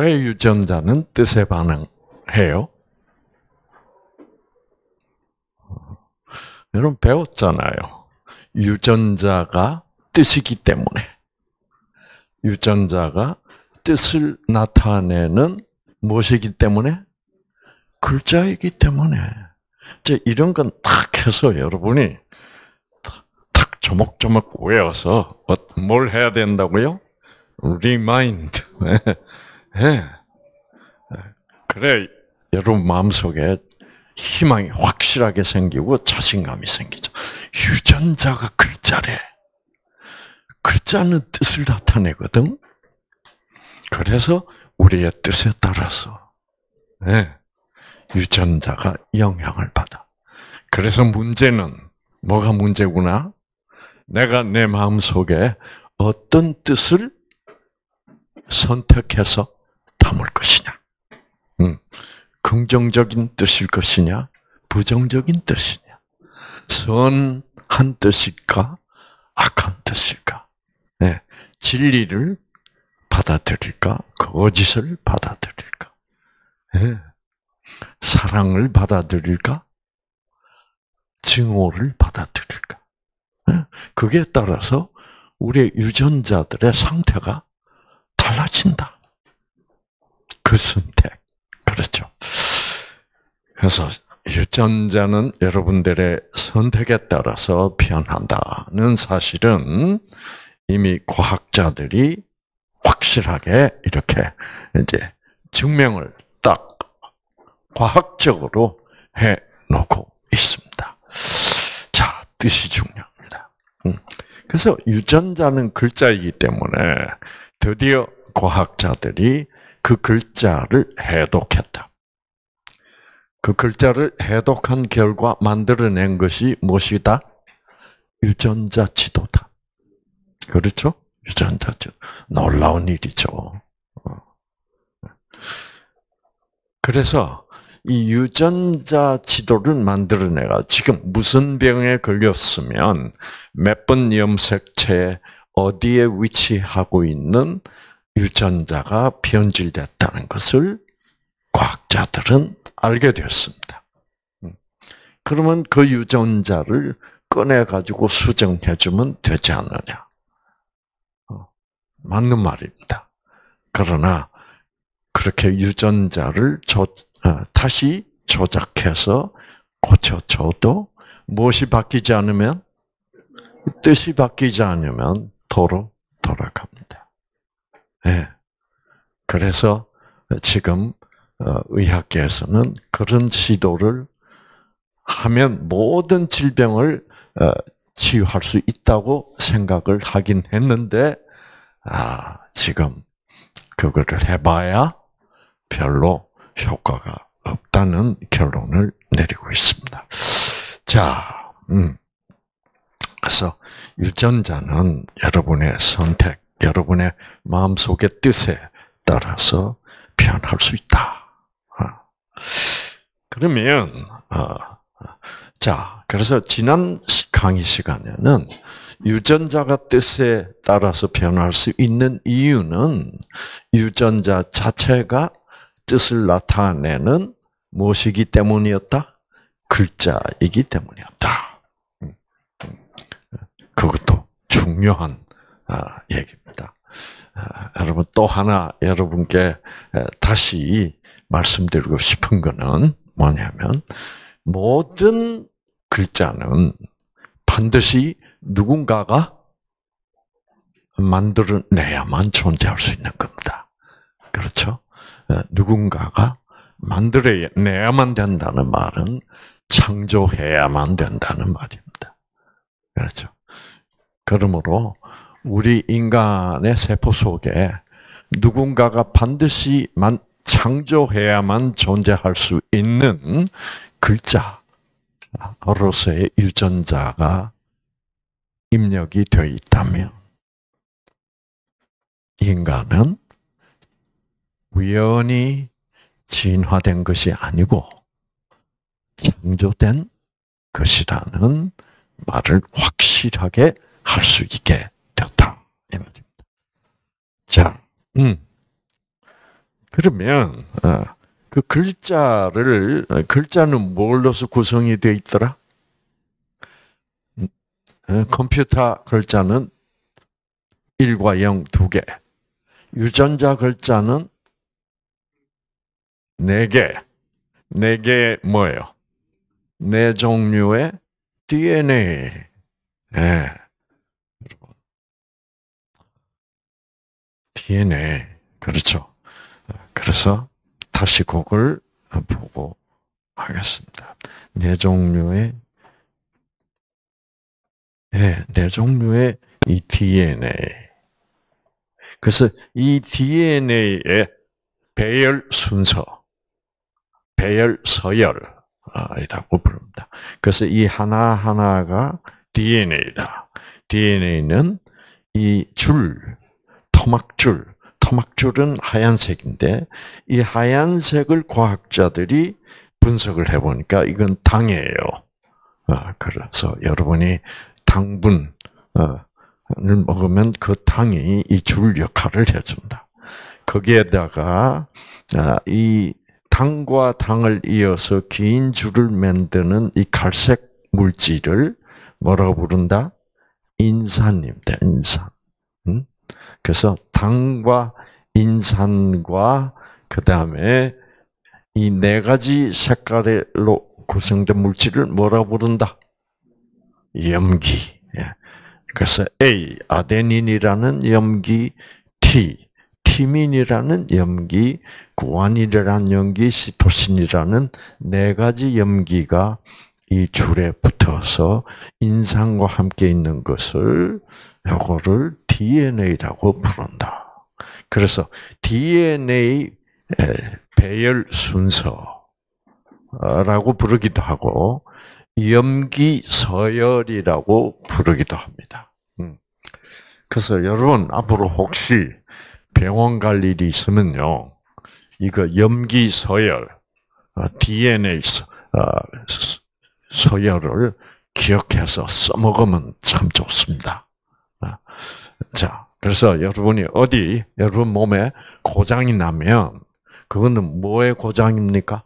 왜 유전자는 뜻에 반응해요? 여러분 배웠잖아요. 유전자가 뜻이기 때문에. 유전자가 뜻을 나타내는 무엇이기 때문에? 글자이기 때문에. 이제 이런 건 탁 해서 여러분이 탁 조목조목 외워서 뭘 해야 된다고요? 리마인드. 그래 여러분 마음속에 희망이 확실하게 생기고 자신감이 생기죠. 유전자가 글자래. 글자는 뜻을 나타내거든. 그래서 우리의 뜻에 따라서 유전자가 영향을 받아. 그래서 문제는 뭐가 문제구나? 내가 내 마음속에 어떤 뜻을 선택해서 담을 것이냐. 긍정적인 뜻일 것이냐, 부정적인 뜻이냐. 선한 뜻일까, 악한 뜻일까. 진리를 받아들일까, 거짓을 받아들일까. 사랑을 받아들일까, 증오를 받아들일까. 그게 따라서 우리의 유전자들의 상태가 달라진다. 그 선택. 그렇죠. 그래서 유전자는 여러분들의 선택에 따라서 변한다는 사실은 이미 과학자들이 확실하게 이렇게 이제 증명을 딱 과학적으로 해 놓고 있습니다. 자, 뜻이 중요합니다. 그래서 유전자는 글자이기 때문에 드디어 과학자들이 그 글자를 해독했다. 그 글자를 해독한 결과 만들어낸 것이 무엇이다? 유전자 지도다. 그렇죠? 유전자 지도. 놀라운 일이죠. 그래서 이 유전자 지도를 만들어내가 지금 무슨 병에 걸렸으면 몇 번 염색체에 어디에 위치하고 있는 유전자가 변질됐다는 것을 과학자들은 알게 되었습니다. 그러면 그 유전자를 꺼내가지고 수정해주면 되지 않느냐. 맞는 말입니다. 그러나 그렇게 유전자를 다시 조작해서 고쳐줘도 무엇이 바뀌지 않으면, 뜻이 바뀌지 않으면 도로 돌아갑니다. 그래서 지금 의학계에서는 그런 시도를 하면 모든 질병을 치유할 수 있다고 생각을 하긴 했는데, 지금 그거를 해봐야 별로 효과가 없다는 결론을 내리고 있습니다. 자, 그래서 유전자는 여러분의 선택, 여러분의 마음속의 뜻에 따라서 변할 수 있다. 그러면 자, 그래서 지난 강의 시간에는 유전자가 뜻에 따라서 변할 수 있는 이유는 유전자 자체가 뜻을 나타내는 무엇이기 때문이었다? 글자이기 때문이었다. 그것도 중요한 얘기입니다. 여러분 또 하나 여러분께 다시 말씀드리고 싶은 것은 뭐냐면 모든 글자는 반드시 누군가가 만들어내야만 존재할 수 있는 겁니다. 그렇죠? 누군가가 만들어내야만 된다는 말은 창조해야만 된다는 말입니다. 그렇죠? 그러므로 우리 인간의 세포 속에 누군가가 반드시 창조해야만 존재할 수 있는 글자로서의 유전자가 입력이 되어 있다면 인간은 우연히 진화된 것이 아니고 창조된 것이라는 말을 확실하게 할 수 있게 되었다. 이 말입니다. 자, 그러면 그 글자는 뭘로서 구성이 되어 있더라? 컴퓨터 글자는 1과 0 2개. 유전자 글자는 4개. 4개 뭐예요? 4종류의 DNA. 예. DNA. 그렇죠. 그래서 다시 그걸 보고 하겠습니다. 4종류의 이 DNA. 그래서 이 DNA의 배열 순서, 배열 서열이라고 부릅니다. 그래서 이 하나하나가 DNA다. DNA는 이 토막줄은 하얀색인데 이 하얀색을 과학자들이 분석을 해보니까 이건 당이에요. 그래서 여러분이 당분을 먹으면 그 당이 이 줄 역할을 해준다. 거기에다가 이 당과 당을 이어서 긴 줄을 만드는 이 갈색 물질을 뭐라고 부른다? 인산입니다. 인산. 그래서 당과 인산과 그 다음에 이 4가지 색깔로 구성된 물질을 뭐라고 부른다? 염기. 그래서 A, 아데닌이라는 염기, T, 티민이라는 염기, 구안이라는 염기, 시토신이라는 4가지 염기가 이 줄에 붙어서 인산과 함께 있는 것을 요거를 DNA라고 부른다. 그래서 DNA 배열 순서라고 부르기도 하고 염기 서열이라고 부르기도 합니다. 그래서 여러분 앞으로 혹시 병원 갈 일이 있으면요, 이거 염기 서열, DNA 서열을 기억해서 써먹으면 참 좋습니다. 자, 그래서 여러분이 여러분 몸에 고장이 나면 그거는 뭐의 고장입니까?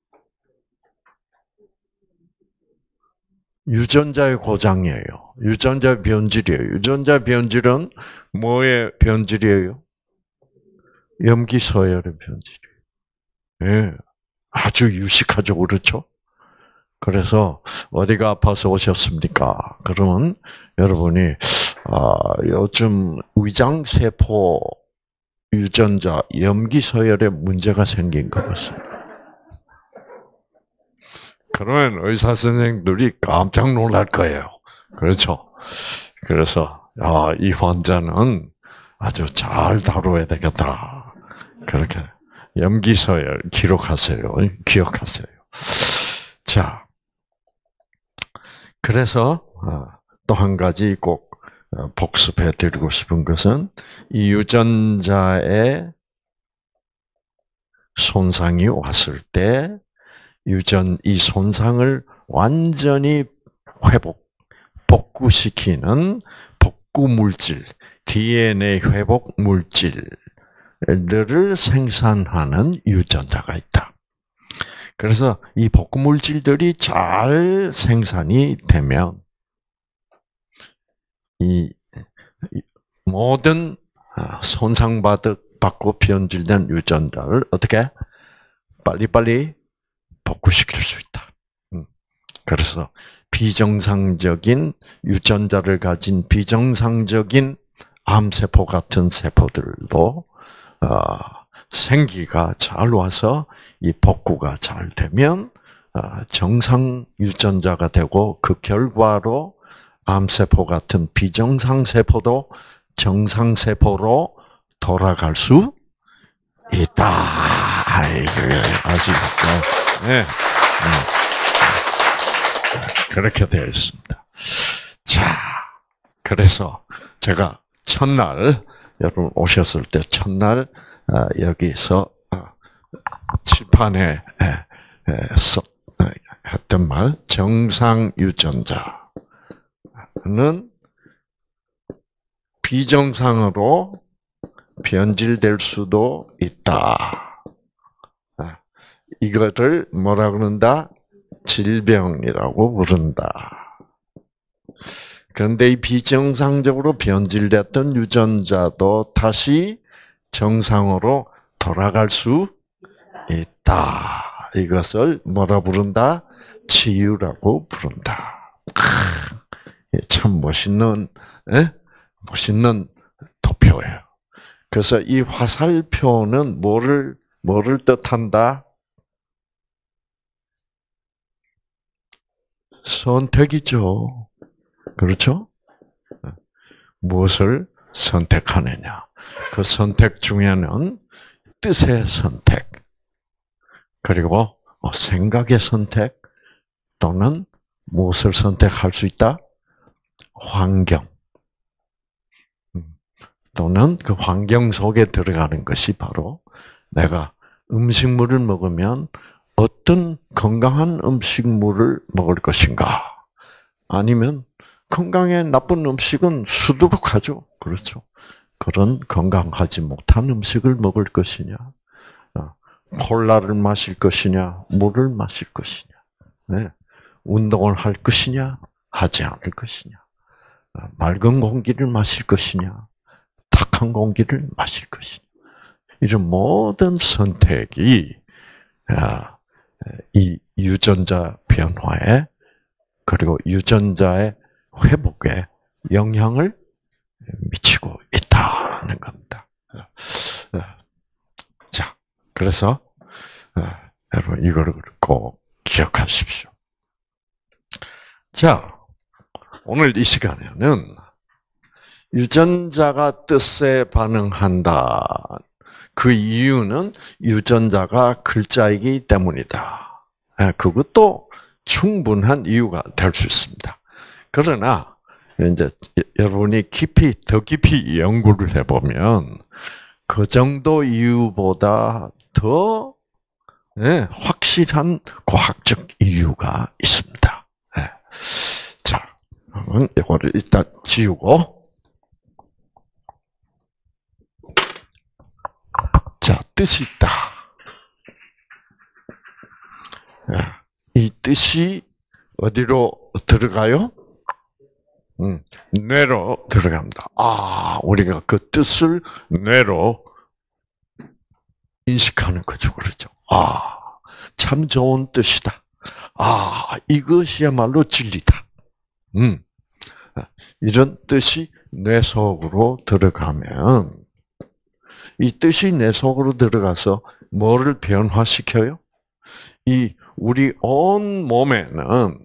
유전자의 고장이에요. 유전자 변질이에요. 유전자 변질은 뭐의 변질이에요? 염기 서열의 변질이에요. 예, 아주 유식하죠, 그렇죠? 그래서 어디가 아파서 오셨습니까? 그러면 여러분이 요즘 위장세포 유전자 염기 서열에 문제가 생긴 것 같습니다. 그러면 의사 선생님들이 깜짝 놀랄 거예요. 그렇죠? 그래서 이 환자는 아주 잘 다뤄야 되겠다. 그렇게 염기 서열 기록하세요. 기억하세요. 자, 그래서 또 한 가지 꼭 복습해 드리고 싶은 것은 이 유전자에 손상이 왔을 때 이 손상을 완전히 복구시키는 복구 물질, DNA 회복 물질들을 생산하는 유전자가 있다. 그래서 이 복구 물질들이 잘 생산이 되면 이 모든 손상받고 변질된 유전자를 어떻게 빨리빨리 복구시킬 수 있다. 그래서 비정상적인 유전자를 가진 비정상적인 암세포 같은 세포들도 생기가 잘 와서 이 복구가 잘 되면 정상 유전자가 되고 그 결과로 암세포 같은 비정상 세포도 정상 세포로 돌아갈 수 있다. 아시겠죠? 네. 그렇게 되어 있습니다. 자, 그래서 제가 첫날 여러분 오셨을 때 첫날 여기서 칠판에 했던 말 정상 유전자는 비정상으로 변질될 수도 있다. 이거를 뭐라 그런다? 질병이라고 부른다. 그런데 이 비정상적으로 변질됐던 유전자도 다시 정상으로 돌아갈 수 있다. 이것을 뭐라 부른다? 치유라고 부른다. 참 멋있는, 멋있는 도표예요. 그래서 이 화살표는 뭐를 뜻한다? 선택이죠. 그렇죠? 무엇을 선택하느냐. 그 선택 중에는 뜻의 선택, 그리고 생각의 선택, 또는 무엇을 선택할 수 있다? 환경. 또는 그 환경 속에 들어가는 것이 바로 내가 음식물을 먹으면 어떤 건강한 음식물을 먹을 것인가? 아니면 건강에 나쁜 음식은 수두룩하죠. 그렇죠. 그런 건강하지 못한 음식을 먹을 것이냐? 콜라를 마실 것이냐? 물을 마실 것이냐? 네. 운동을 할 것이냐? 하지 않을 것이냐? 맑은 공기를 마실 것이냐? 탁한 공기를 마실 것이냐? 이런 모든 선택이 이 유전자 변화에, 그리고 유전자의 회복에 영향을 미치고 있다는 겁니다. 자, 그래서 여러분 이거를 꼭 기억하십시오. 자, 오늘 이 시간에는 유전자가 뜻에 반응한다. 그 이유는 유전자가 글자이기 때문이다. 그것도 충분한 이유가 될 수 있습니다. 그러나 이제 여러분이 더 깊이 연구를 해보면 그 정도 이유보다 더 확실한 과학적 이유가 있습니다. 자, 그러면 이거를 일단 지우고, 자, 뜻이 있다. 이 뜻이 어디로 들어가요? 뇌로 들어갑니다. 우리가 그 뜻을 뇌로 인식하는 거죠. 그렇죠? 참 좋은 뜻이다. 이것이야말로 진리다. 이런 뜻이 뇌 속으로 들어가면, 이 뜻이 뇌 속으로 들어가서 뭐를 변화시켜요? 우리 온 몸에는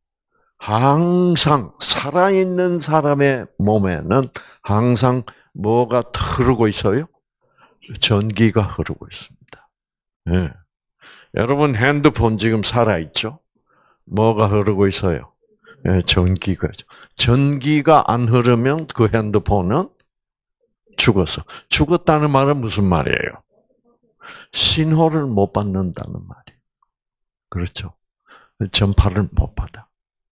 항상 살아있는 사람의 몸에는 항상 뭐가 흐르고 있어요? 전기가 흐르고 있습니다. 네. 여러분 핸드폰 지금 살아있죠? 뭐가 흐르고 있어요? 네, 전기가. 전기가 안 흐르면 그 핸드폰은 죽었어. 죽었다는 말은 무슨 말이에요? 신호를 못 받는다는 말이에요. 그렇죠? 전파를 못 받아.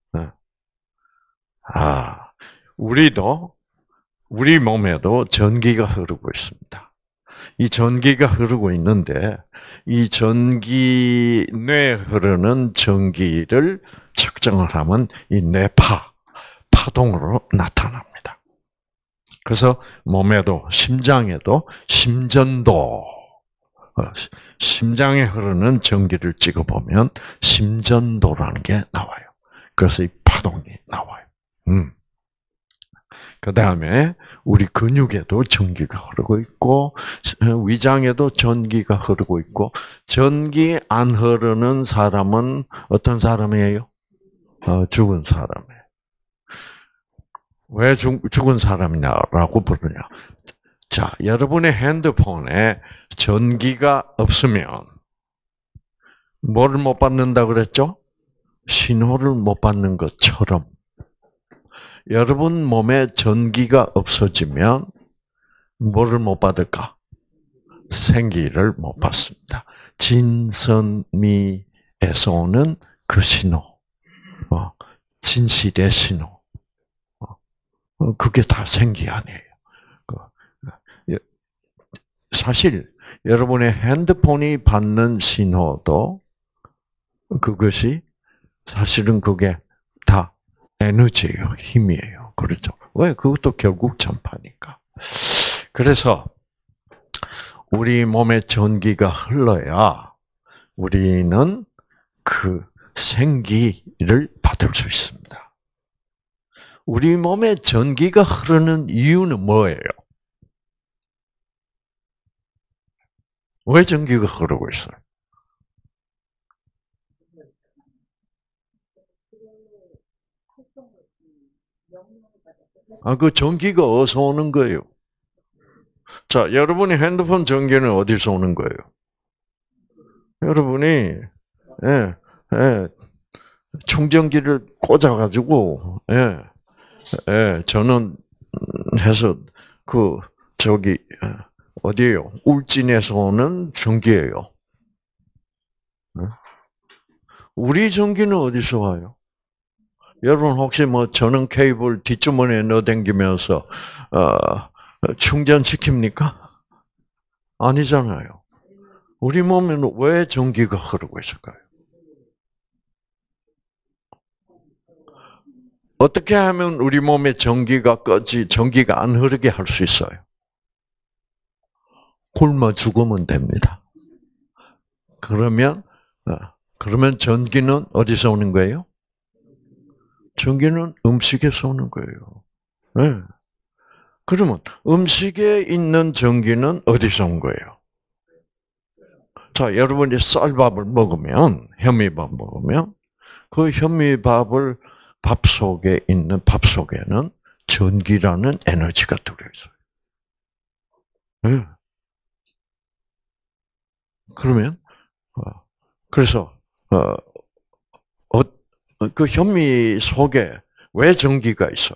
우리 몸에도 전기가 흐르고 있습니다. 이 전기가 흐르고 있는데, 이 뇌에 흐르는 전기를 측정을 하면 이 파동으로 나타납니다. 그래서 몸에도, 심장에도 심전도, 심장에 흐르는 전기를 찍어보면 심전도라는 게 나와요. 그래서 이 파동이 나와요. 그 다음에 우리 근육에도 전기가 흐르고 있고, 위장에도 전기가 흐르고 있고, 전기 안 흐르는 사람은 어떤 사람이에요? 죽은 사람이에요. 왜 죽은 사람이냐라고 부르냐? 자, 여러분의 핸드폰에 전기가 없으면 뭐를 못 받는다 그랬죠? 신호를 못 받는 것처럼 여러분 몸에 전기가 없어지면 뭐를 못 받을까? 생기를 못 받습니다. 진선미에서 오는 그 신호, 진실의 신호, 그게 다 생기 아니에요. 사실 여러분의 핸드폰이 받는 신호도 그것이 사실은 그게 다 에너지예요. 힘이에요. 그렇죠? 왜? 그것도 결국 전파니까. 그래서 우리 몸에 전기가 흘러야 우리는 그 생기를 받을 수 있습니다. 우리 몸에 전기가 흐르는 이유는 뭐예요? 왜 전기가 흐르고 있어요? 그 전기가 어디서 오는 거예요? 자, 여러분이 핸드폰 전기는 어디서 오는 거예요? 여러분이, 예, 예, 충전기를 꽂아가지고, 저는 해서, 어디에요? 울진에서 오는 전기예요. 우리 전기는 어디서 와요? 여러분 혹시 뭐 전원 케이블 뒷주머니에 넣어당기면서 충전시킵니까? 아니잖아요. 우리 몸에는 왜 전기가 흐르고 있을까요? 어떻게 하면 우리 몸에 전기가 안 흐르게 할 수 있어요? 굶어 죽으면 됩니다. 그러면 전기는 어디서 오는 거예요? 전기는 음식에서 오는 거예요. 네. 그러면 음식에 있는 전기는 어디서 온 거예요? 자, 여러분이 쌀밥을 먹으면, 현미밥 먹으면, 그 현미밥을 밥 속에는 전기라는 에너지가 들어있어요. 네. 그러면, 그래서, 그 현미 속에 왜 전기가 있어요?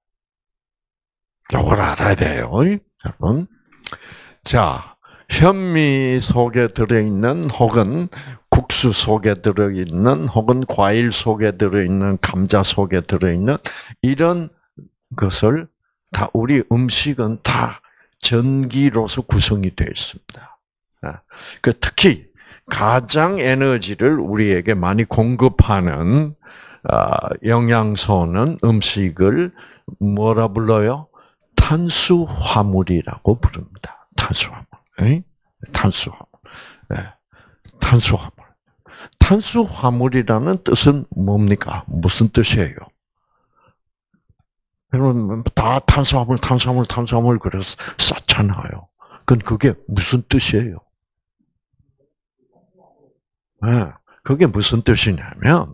이걸 알아야 돼요, 여러분. 자, 현미 속에 들어있는 혹은 국수 속에 들어있는 혹은 과일 속에 들어있는 감자 속에 들어있는 이런 것을 우리 음식은 다 전기로서 구성이 되어 있습니다. 특히 가장 에너지를 우리에게 많이 공급하는 영양소는 음식을 뭐라 불러요? 탄수화물이라고 부릅니다. 탄수화물. 탄수화물. 탄수화물. 탄수화물이라는 뜻은 뭡니까? 무슨 뜻이에요? 여러분, 다 탄수화물, 그래서 쌓잖아요. 그게 무슨 뜻이에요? 그게 무슨 뜻이냐면,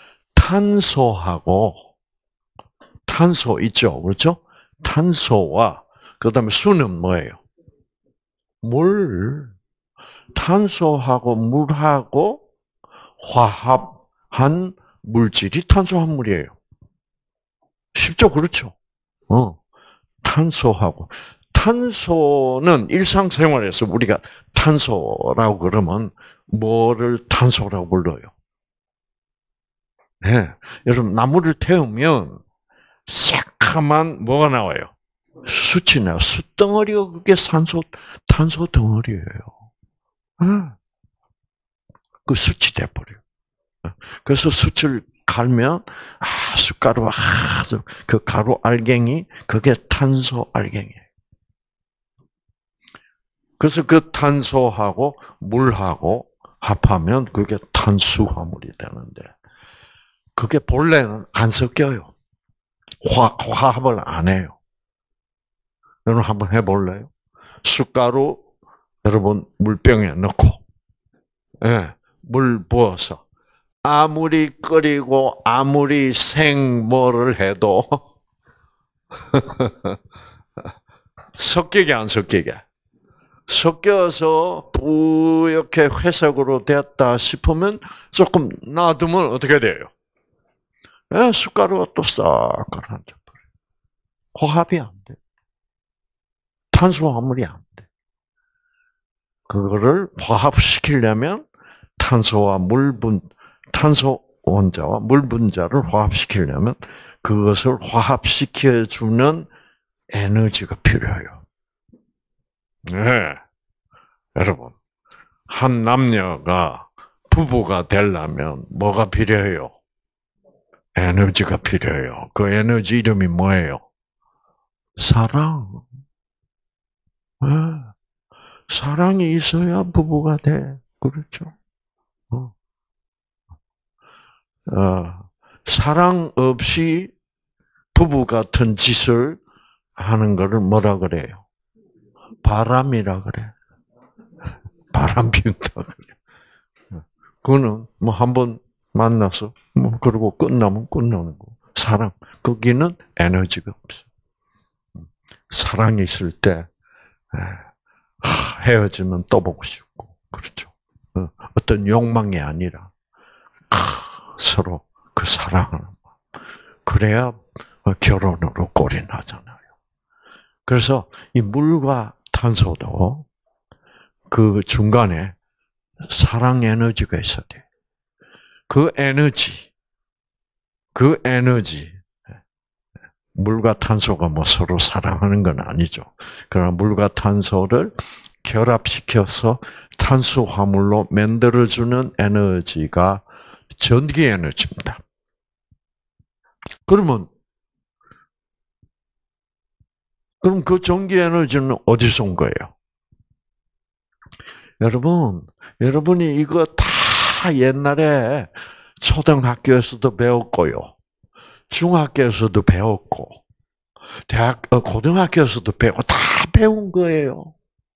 탄소 있죠? 그렇죠? 탄소와, 그 다음에 수는 뭐예요? 물. 탄소하고 물하고 화합한 물질이 탄수화물이에요. 쉽죠? 그렇죠? 탄소는 일상생활에서 우리가 탄소라고 그러면 뭐를 탄소라고 불러요? 네. 여러분, 나무를 태우면 새카만 뭐가 나와요? 숯이 나와요. 숯덩어리가 그게 탄소 덩어리예요. 그 숯이 돼버려요. 그래서 숯을 갈면, 숯가루, 그 가루 알갱이, 그게 탄소 알갱이에요. 그래서 그 탄소하고 물하고 합하면 그게 탄수화물이 되는데, 그게 본래는 안 섞여요. 화합을 안 해요. 여러분 한번 해볼래요? 숟가루 여러분 물병에 넣고, 물 부어서 아무리 끓이고 아무리 뭐를 해도 섞이게 안 섞이게. 섞여서 뿌옇게 회색으로 됐다 싶으면 조금 놔두면 어떻게 돼요? 숟가루가 또 싹 가라앉아버려요. 화합이 안 돼. 탄수화물이 안 돼. 그거를 화합시키려면 탄소 원자와 물 분자를 화합시키려면 그것을 화합시켜주는 에너지가 필요해요. 네. 여러분, 한 남녀가 부부가 되려면 뭐가 필요해요? 에너지가 필요해요. 그 에너지 이름이 뭐예요? 사랑. 네. 사랑이 있어야 부부가 돼. 그렇죠? 어. 사랑 없이 부부 같은 짓을 하는 것을 뭐라 그래요? 바람이라 그래. 바람 피운다 그래. 그거는 뭐 한번 만나서 뭐 그러고 끝나면 끝나는 거. 사랑. 거기는 에너지가 없어. 사랑이 있을 때 헤어지면 또 보고 싶고 그렇죠. 어떤 욕망이 아니라 서로 그 사랑을 그래야 결혼으로 골인하잖아요. 그래서 이 물과 탄소도 그 중간에 사랑 에너지가 있어야 돼. 그 에너지, 물과 탄소가 뭐 서로 사랑하는 건 아니죠. 그러나 물과 탄소를 결합시켜서 탄수화물로 만들어주는 에너지가 전기 에너지입니다. 그럼 그 전기 에너지는 어디서 온 거예요? 여러분이 이거 다 옛날에 초등학교에서도 배웠고요. 중학교에서도 배웠고, 고등학교에서도 배우고, 다 배운 거예요.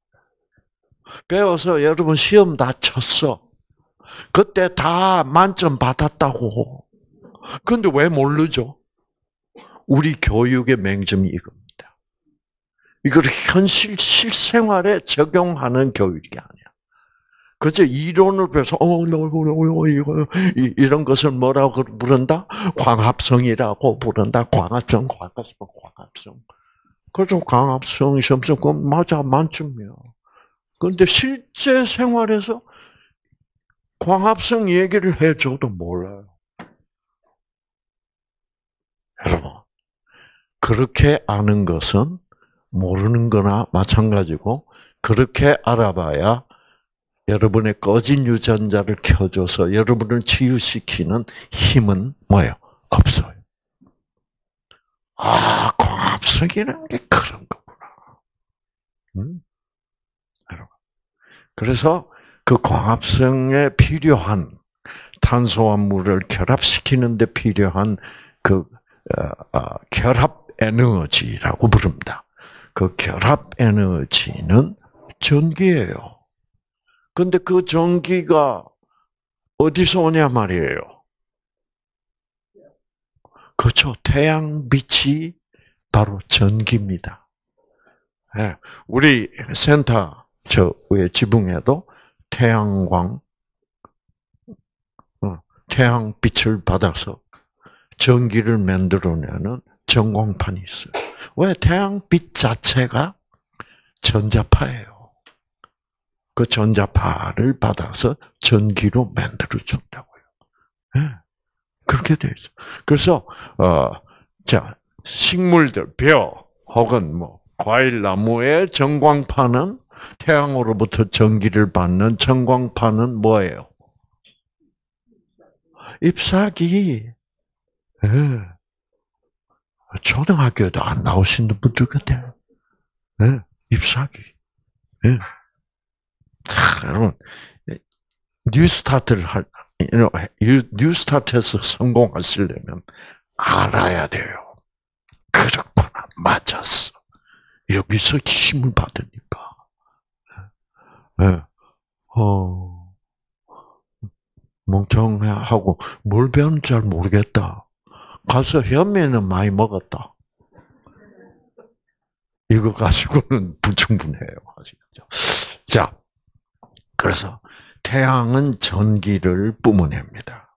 배워서 여러분 시험 다 쳤어. 그때 다 만점 받았다고. 근데 왜 모르죠? 우리 교육의 맹점이 이겁니다. 이걸 현실 실생활에 적용하는 교육이 아니야. 그저 이론을 배워서 이런 것을 뭐라고 부른다? 광합성이라고 부른다. 광합성. 그래서 광합성 시험성 그건 맞아 만점이야. 그런데 실제 생활에서 광합성 얘기를 해줘도 몰라요. 여러분, 그렇게 아는 것은 모르는 거나 마찬가지고 그렇게 알아봐야 여러분의 꺼진 유전자를 켜줘서 여러분을 치유시키는 힘은 뭐예요? 없어요. 광합성이라는 게 그런 거구나. 여러분. 그래서 그 광합성에 필요한 탄소화물을 결합시키는 데 필요한 그 결합 에너지라고 부릅니다. 그 결합 에너지는 전기예요. 근데 그 전기가 어디서 오냐 말이에요. 그렇죠. 태양빛이 바로 전기입니다. 네. 우리 센터 저 위에 지붕에도 태양광, 태양빛을 받아서 전기를 만들어내는 전광판이 있어요. 왜? 태양빛 자체가 전자파예요. 그 전자파를 받아서 전기로 만들어준다고요. 네. 그렇게 되어 있어요. 그래서, 식물들, 벼, 혹은 과일 나무의 전광판은 태양으로부터 전기를 받는 전광판은 뭐예요? 잎사귀. 네. 초등학교에도 안 나오시는 분들 같아요. 네. 잎사귀. 네. 여러분, 뉴스타트에서 성공하시려면 알아야 돼요. 그렇구나, 맞았어. 여기서 힘을 받으니까. 네. 멍청하고 뭘 배웠는지 잘 모르겠다. 가서 현미는 많이 먹었다. 이거 가지고는 불충분해요. 아시겠죠? 자, 그래서 태양은 전기를 뿜어냅니다.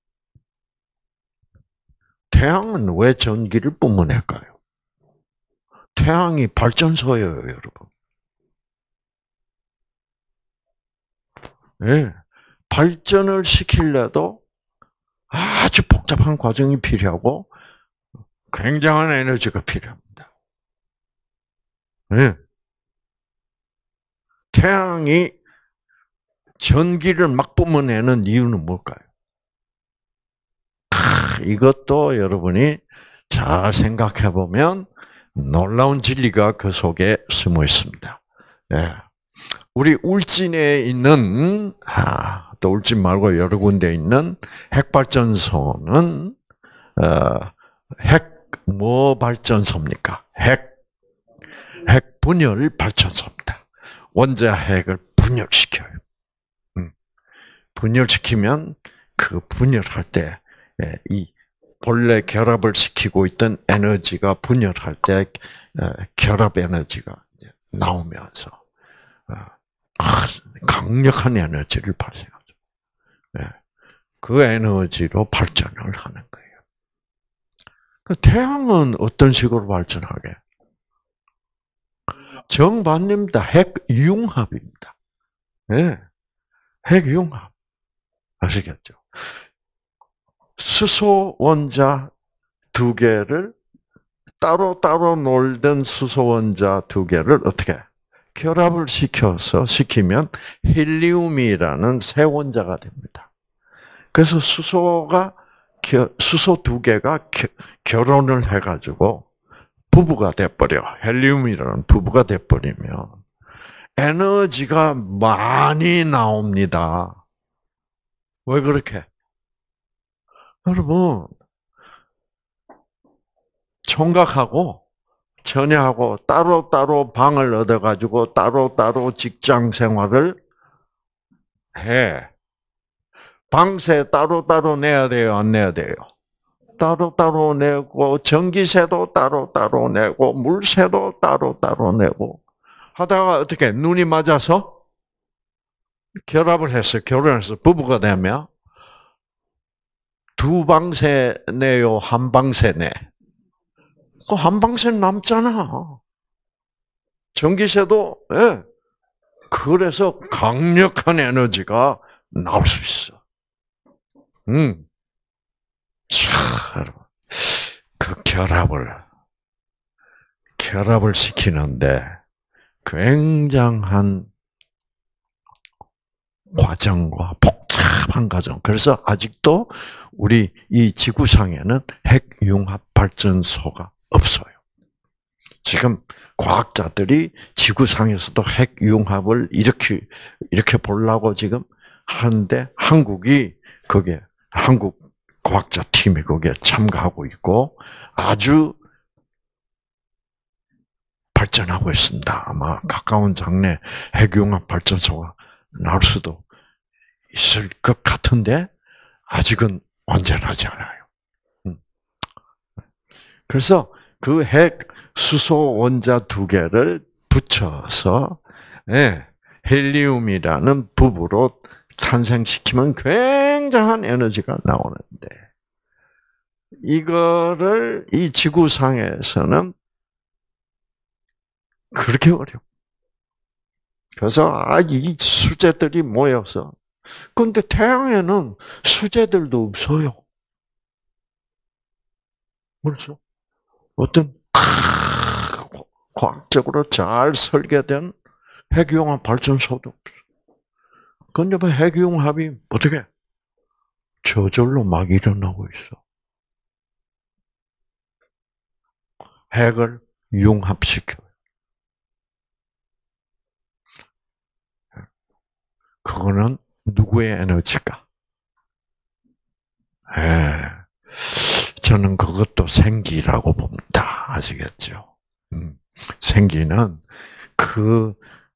태양은 왜 전기를 뿜어낼까요? 태양이 발전소예요, 여러분. 네. 발전을 시키려도 아주 복잡한 과정이 필요하고 굉장한 에너지가 필요합니다. 네. 태양이 전기를 막 뿜어내는 이유는 뭘까요? 이것도 여러분이 잘 생각해 보면 놀라운 진리가 그 속에 숨어 있습니다. 예. 우리 울진에 있는 또 울진 말고 여러 군데 있는 핵발전소는 핵 뭐 발전소입니까? 핵 분열 발전소입니다. 원자 핵을 분열시켜요. 분열시키면 그 분열할 때 이 본래 결합을 시키고 있던 에너지가 분열할 때 결합 에너지가 나오면서 강력한 에너지를 발생하죠. 그 에너지로 발전을 하는 거예요. 태양은 어떤 식으로 발전하게? 정반입니다. 핵융합입니다. 네. 핵융합. 아시겠죠? 수소 원자 두 개를 따로 놀던 수소 원자 두 개를 어떻게 결합을 시키면 헬리움이라는 새 원자가 됩니다. 그래서 수소 두 개가 결혼을 해가지고 부부가 돼버려. 헬리움이라는 부부가 돼버리면 에너지가 많이 나옵니다. 왜 그렇게? 여러분, 총각하고 처녀하고 따로따로 방을 얻어가지고 따로따로 직장 생활을 해. 방세 따로따로 내야 돼요? 안 내야 돼요? 따로따로 내고, 전기세도 따로따로 내고, 물세도 따로따로 내고, 하다가 어떻게, 눈이 맞아서 결합을 했어요. 결혼해서 부부가 되면, 두 방세 내요? 한 방세 내? 그 한 방세 남잖아. 전기세도, 예. 그래서 강력한 에너지가 나올 수 있어. 여러분. 그 결합을 시키는데 굉장한 과정과 복잡한 과정. 그래서 아직도 우리 이 지구상에는 핵융합 발전소가 없어요. 지금 과학자들이 지구상에서도 핵융합을 이렇게 보려고 지금 하는데 한국이 거기에 한국 과학자 팀이 거기에 참가하고 있고 아주 발전하고 있습니다. 아마 가까운 장래 핵융합 발전소가 나올 수도 있을 것 같은데 아직은 완전하지 않아요. 그래서 그 핵 수소 원자 두 개를 붙여서 헬리움이라는 부부로 탄생시키면 굉장한 에너지가 나오는데 이거를 이 지구상에서는 그렇게 어려워. 그래서 이 수제들이 모여서 그런데 태양에는 수제들도 없어요. 그렇죠? 어떤 과학적으로 잘 설계된 핵융합 발전소도 없어. 그런데 뭐 핵융합이 어떻게 저절로 막 일어나고 있어. 핵을 융합시켜요. 그거는 누구의 에너지가? 저는 그것도 생기라고 봅니다. 아시겠죠? 생기는 그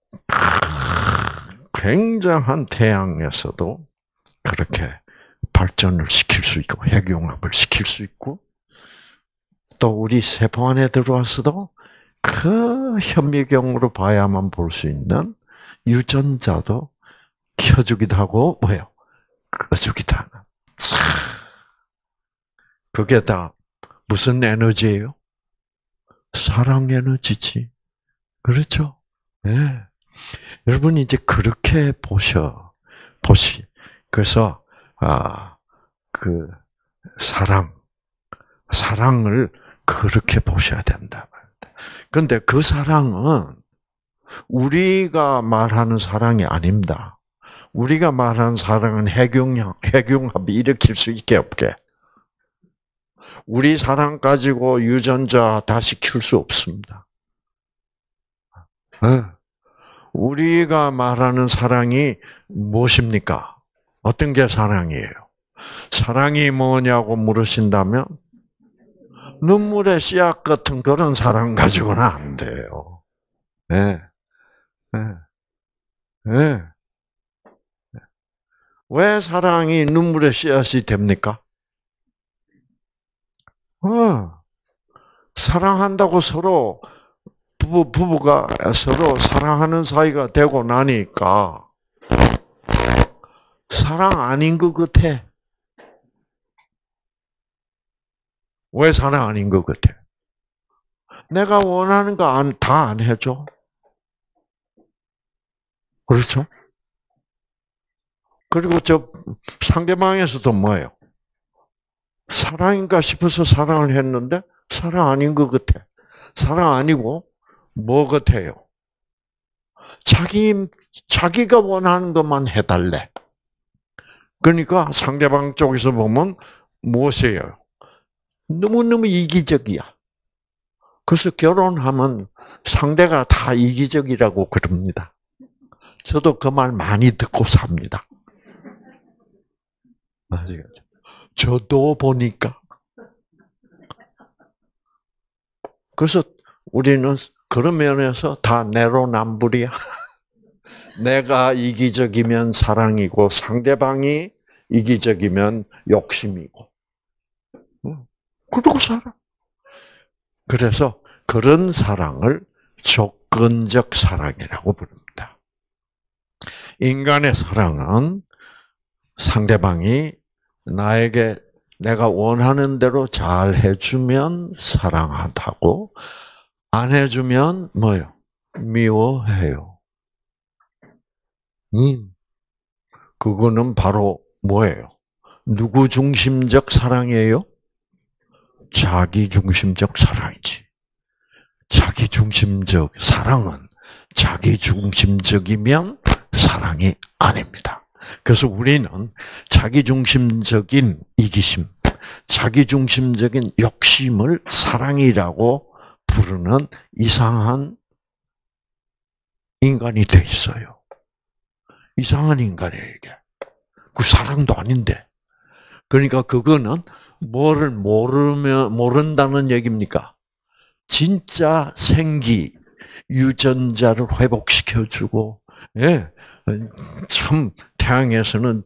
굉장한 태양에서도 그렇게 발전을 시킬 수 있고 핵융합을 시킬 수 있고 또 우리 세포 안에 들어와서도 그 현미경으로 봐야만 볼 수 있는 유전자도 켜주기도 하고 뭐예요? 꺼주기도 하는. 그게 다 무슨 에너지예요? 사랑 에너지지. 그렇죠? 네. 여러분이 이제 그렇게 그래서 그 사랑을 그렇게 보셔야 된다. 그런데 그 사랑은 우리가 말하는 사랑이 아닙니다. 우리가 말하는 사랑은 핵융합이 일으킬 수 있게 없게. 우리 사랑 가지고 유전자 다시 키울 수 없습니다. 네. 우리가 말하는 사랑이 무엇입니까? 어떤 게 사랑이에요? 사랑이 뭐냐고 물으신다면 눈물의 씨앗 같은 그런 사랑 가지고는 안 돼요. 네. 네. 네. 왜 사랑이 눈물의 씨앗이 됩니까? 사랑한다고 서로 부부가 서로 사랑하는 사이가 되고 나니까 사랑 아닌 것 같아. 왜 사랑 아닌 것 같아? 내가 원하는 거 다 안 해줘. 그렇죠? 그리고 저 상대방에서도 뭐예요? 사랑인가 싶어서 사랑을 했는데 사랑 아닌 것 같아. 사랑 아니고 뭐 같아요? 자기가 원하는 것만 해달래. 그러니까 상대방 쪽에서 보면 무엇이에요? 너무너무 이기적이야. 그래서 결혼하면 상대가 다 이기적이라고 그럽니다. 저도 그 말 많이 듣고 삽니다. 아시겠죠? 저도 보니까. 그래서 우리는 그런 면에서 다 내로남불이야. 내가 이기적이면 사랑이고 상대방이 이기적이면 욕심이고. 그러고 살아. 그래서 그런 사랑을 조건적 사랑이라고 부릅니다. 인간의 사랑은 상대방이 나에게 내가 원하는 대로 잘 해주면 사랑한다고, 안 해주면 뭐요? 미워해요. 그거는 바로 뭐예요? 누구 중심적 사랑이에요? 자기 중심적 사랑이지. 자기 중심적 사랑은 자기 중심적이면 사랑이 아닙니다. 그래서 우리는 자기 중심적인 이기심, 자기 중심적인 욕심을 사랑이라고 부르는 이상한 인간이 돼 있어요. 이상한 인간이에요, 이게. 그 사랑도 아닌데. 그러니까 그거는 뭐를 모른다는 얘기입니까? 진짜 생기, 유전자를 회복시켜주고, 예, 참, 태양에서는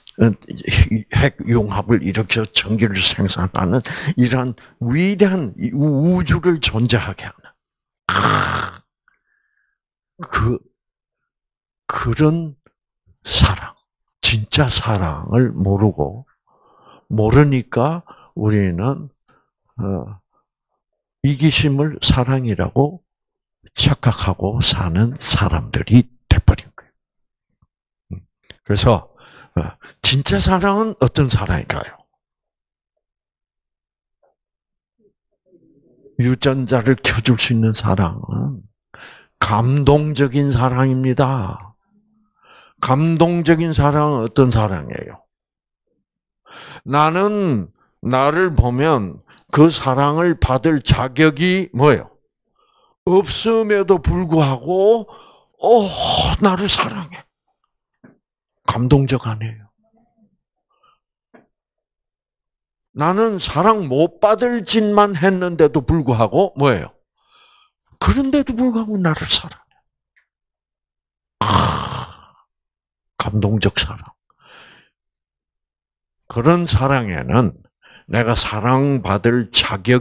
핵융합을 일으켜 전기를 생산하는 이러한 위대한 우주를 존재하게 하는. 그런 사랑, 진짜 사랑을 모르니까 우리는, 이기심을 사랑이라고 착각하고 사는 사람들이 돼버린 거예요. 그래서 진짜 사랑은 어떤 사랑일까요? 유전자를 켜줄 수 있는 사랑은 감동적인 사랑입니다. 감동적인 사랑은 어떤 사랑이에요? 나는 나를 보면 그 사랑을 받을 자격이 뭐예요? 없음에도 불구하고 나를 사랑해. 감동적 아니에요. 나는 사랑 못 받을 짓만 했는데도 불구하고 뭐예요? 그런데도 불구하고 나를 사랑해. 감동적 사랑. 그런 사랑에는 내가 사랑받을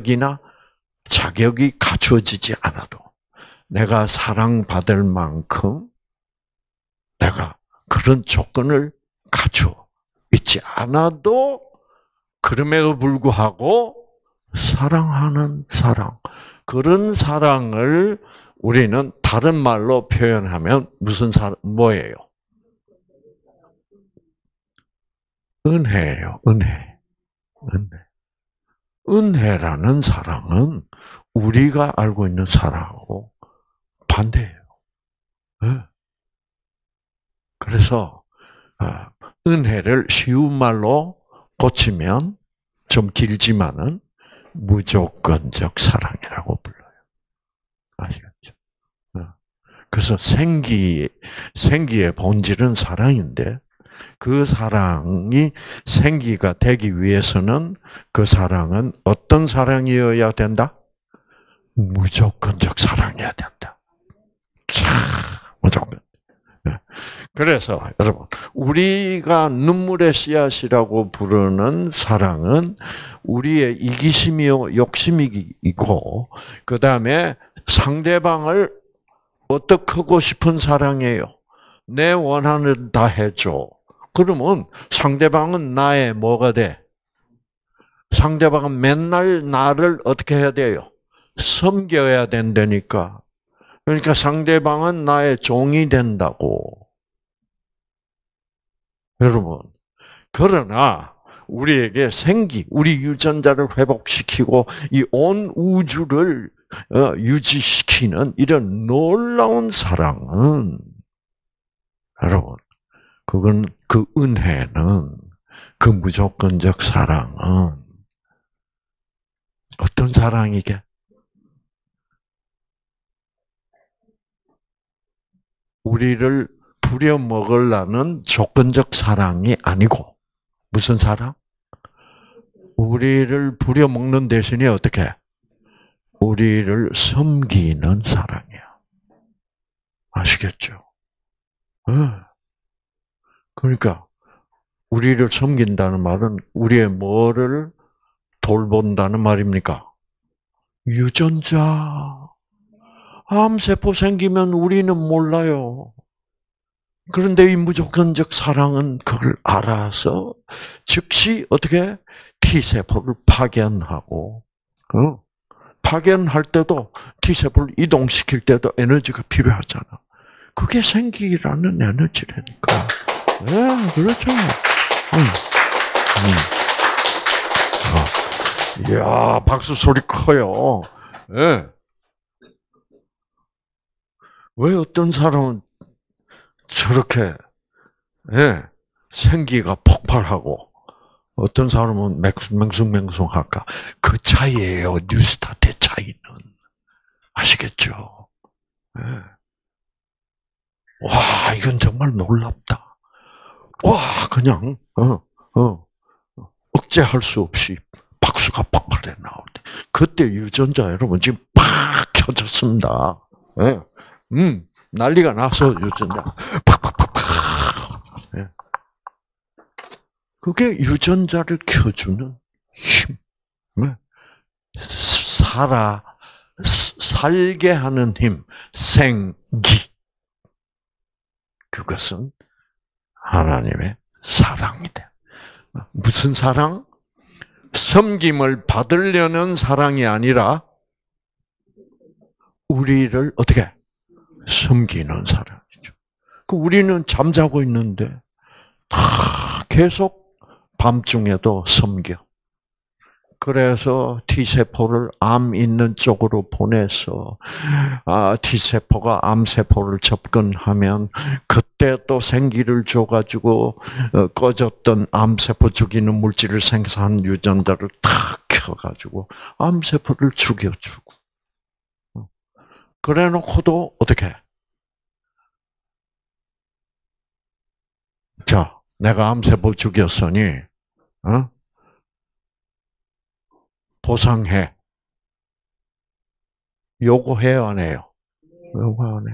자격이 갖추어지지 않아도 내가 사랑받을 만큼 내가 그런 조건을 갖추어 있지 않아도 그럼에도 불구하고 사랑하는 사랑. 그런 사랑을 우리는 다른 말로 표현하면 무슨 뭐예요? 은혜예요. 은혜. 은혜라는 사랑은 우리가 알고 있는 사랑하고 반대예요. 네. 그래서 은혜를 쉬운 말로 고치면 좀 길지만은 무조건적 사랑이라고 불러요. 아시겠죠? 그래서 생기의 본질은 사랑인데 그 사랑이 생기가 되기 위해서는 그 사랑은 어떤 사랑이어야 된다? 무조건적 사랑이어야 된다. 참, 무조건. 그래서 여러분, 우리가 눈물의 씨앗이라고 부르는 사랑은 우리의 이기심이요 욕심이 있고, 그 다음에 상대방을 어떻게 하고 싶은 사랑이에요. 내 원하는 다 해줘. 그러면 상대방은 나의 뭐가 돼? 상대방은 맨날 나를 어떻게 해야 돼요? 섬겨야 된다니까. 그러니까 상대방은 나의 종이 된다고. 여러분, 그러나 우리에게 우리 유전자를 회복시키고 이 온 우주를 유지시키는 이런 놀라운 사랑은 여러분, 그건 그 은혜는 그 무조건적 사랑은 어떤 사랑이게? 우리를 부려먹으려는 조건적 사랑이 아니고 무슨 사랑? 우리를 부려먹는 대신에 어떻게? 우리를 섬기는 사랑이야. 아시겠죠? 그러니까 우리를 섬긴다는 말은 우리의 뭐를 돌본다는 말입니까? 유전자. 암세포 생기면 우리는 몰라요. 그런데 이 무조건적 사랑은 그걸 알아서 즉시 어떻게 T세포를 파견하고 파견할 때도 T세포를 이동시킬 때도 에너지가 필요하잖아. 그게 생기라는 에너지라니까. 네, 그렇죠. 이야, 박수 소리 커요. 네. 왜 어떤 사람은 저렇게 생기가 폭발하고 어떤 사람은 맹숭맹숭할까? 그 차이예요. 뉴스타트의 차이는. 아시겠죠? 와, 이건 정말 놀랍다. 와, 그냥 억제할 수 없이 박수가 폭발해 나올 때, 그때 유전자 여러분 지금 팍 켜졌습니다. 난리가 나서 유전자 팍팍팍팍. 그게 유전자를 켜주는 힘. 살게 하는 힘, 생기. 그것은 하나님의 사랑이 돼. 무슨 사랑? 섬김을 받으려는 사랑이 아니라 우리를 어떻게 섬기는 사랑이죠. 우리는 잠자고 있는데 다 계속 밤중에도 섬겨. 그래서 T세포를 암 있는 쪽으로 보내서 T세포가 암세포를 접근하면 그때 또 생기를 줘가지고 꺼졌던 암세포 죽이는 물질을 생산한 유전자를 탁 켜가지고 암세포를 죽여주고. 그래놓고도 어떻게? 자, 내가 암세포 죽였으니 보상해. 요구해요, 안 해요? 요구 안 해.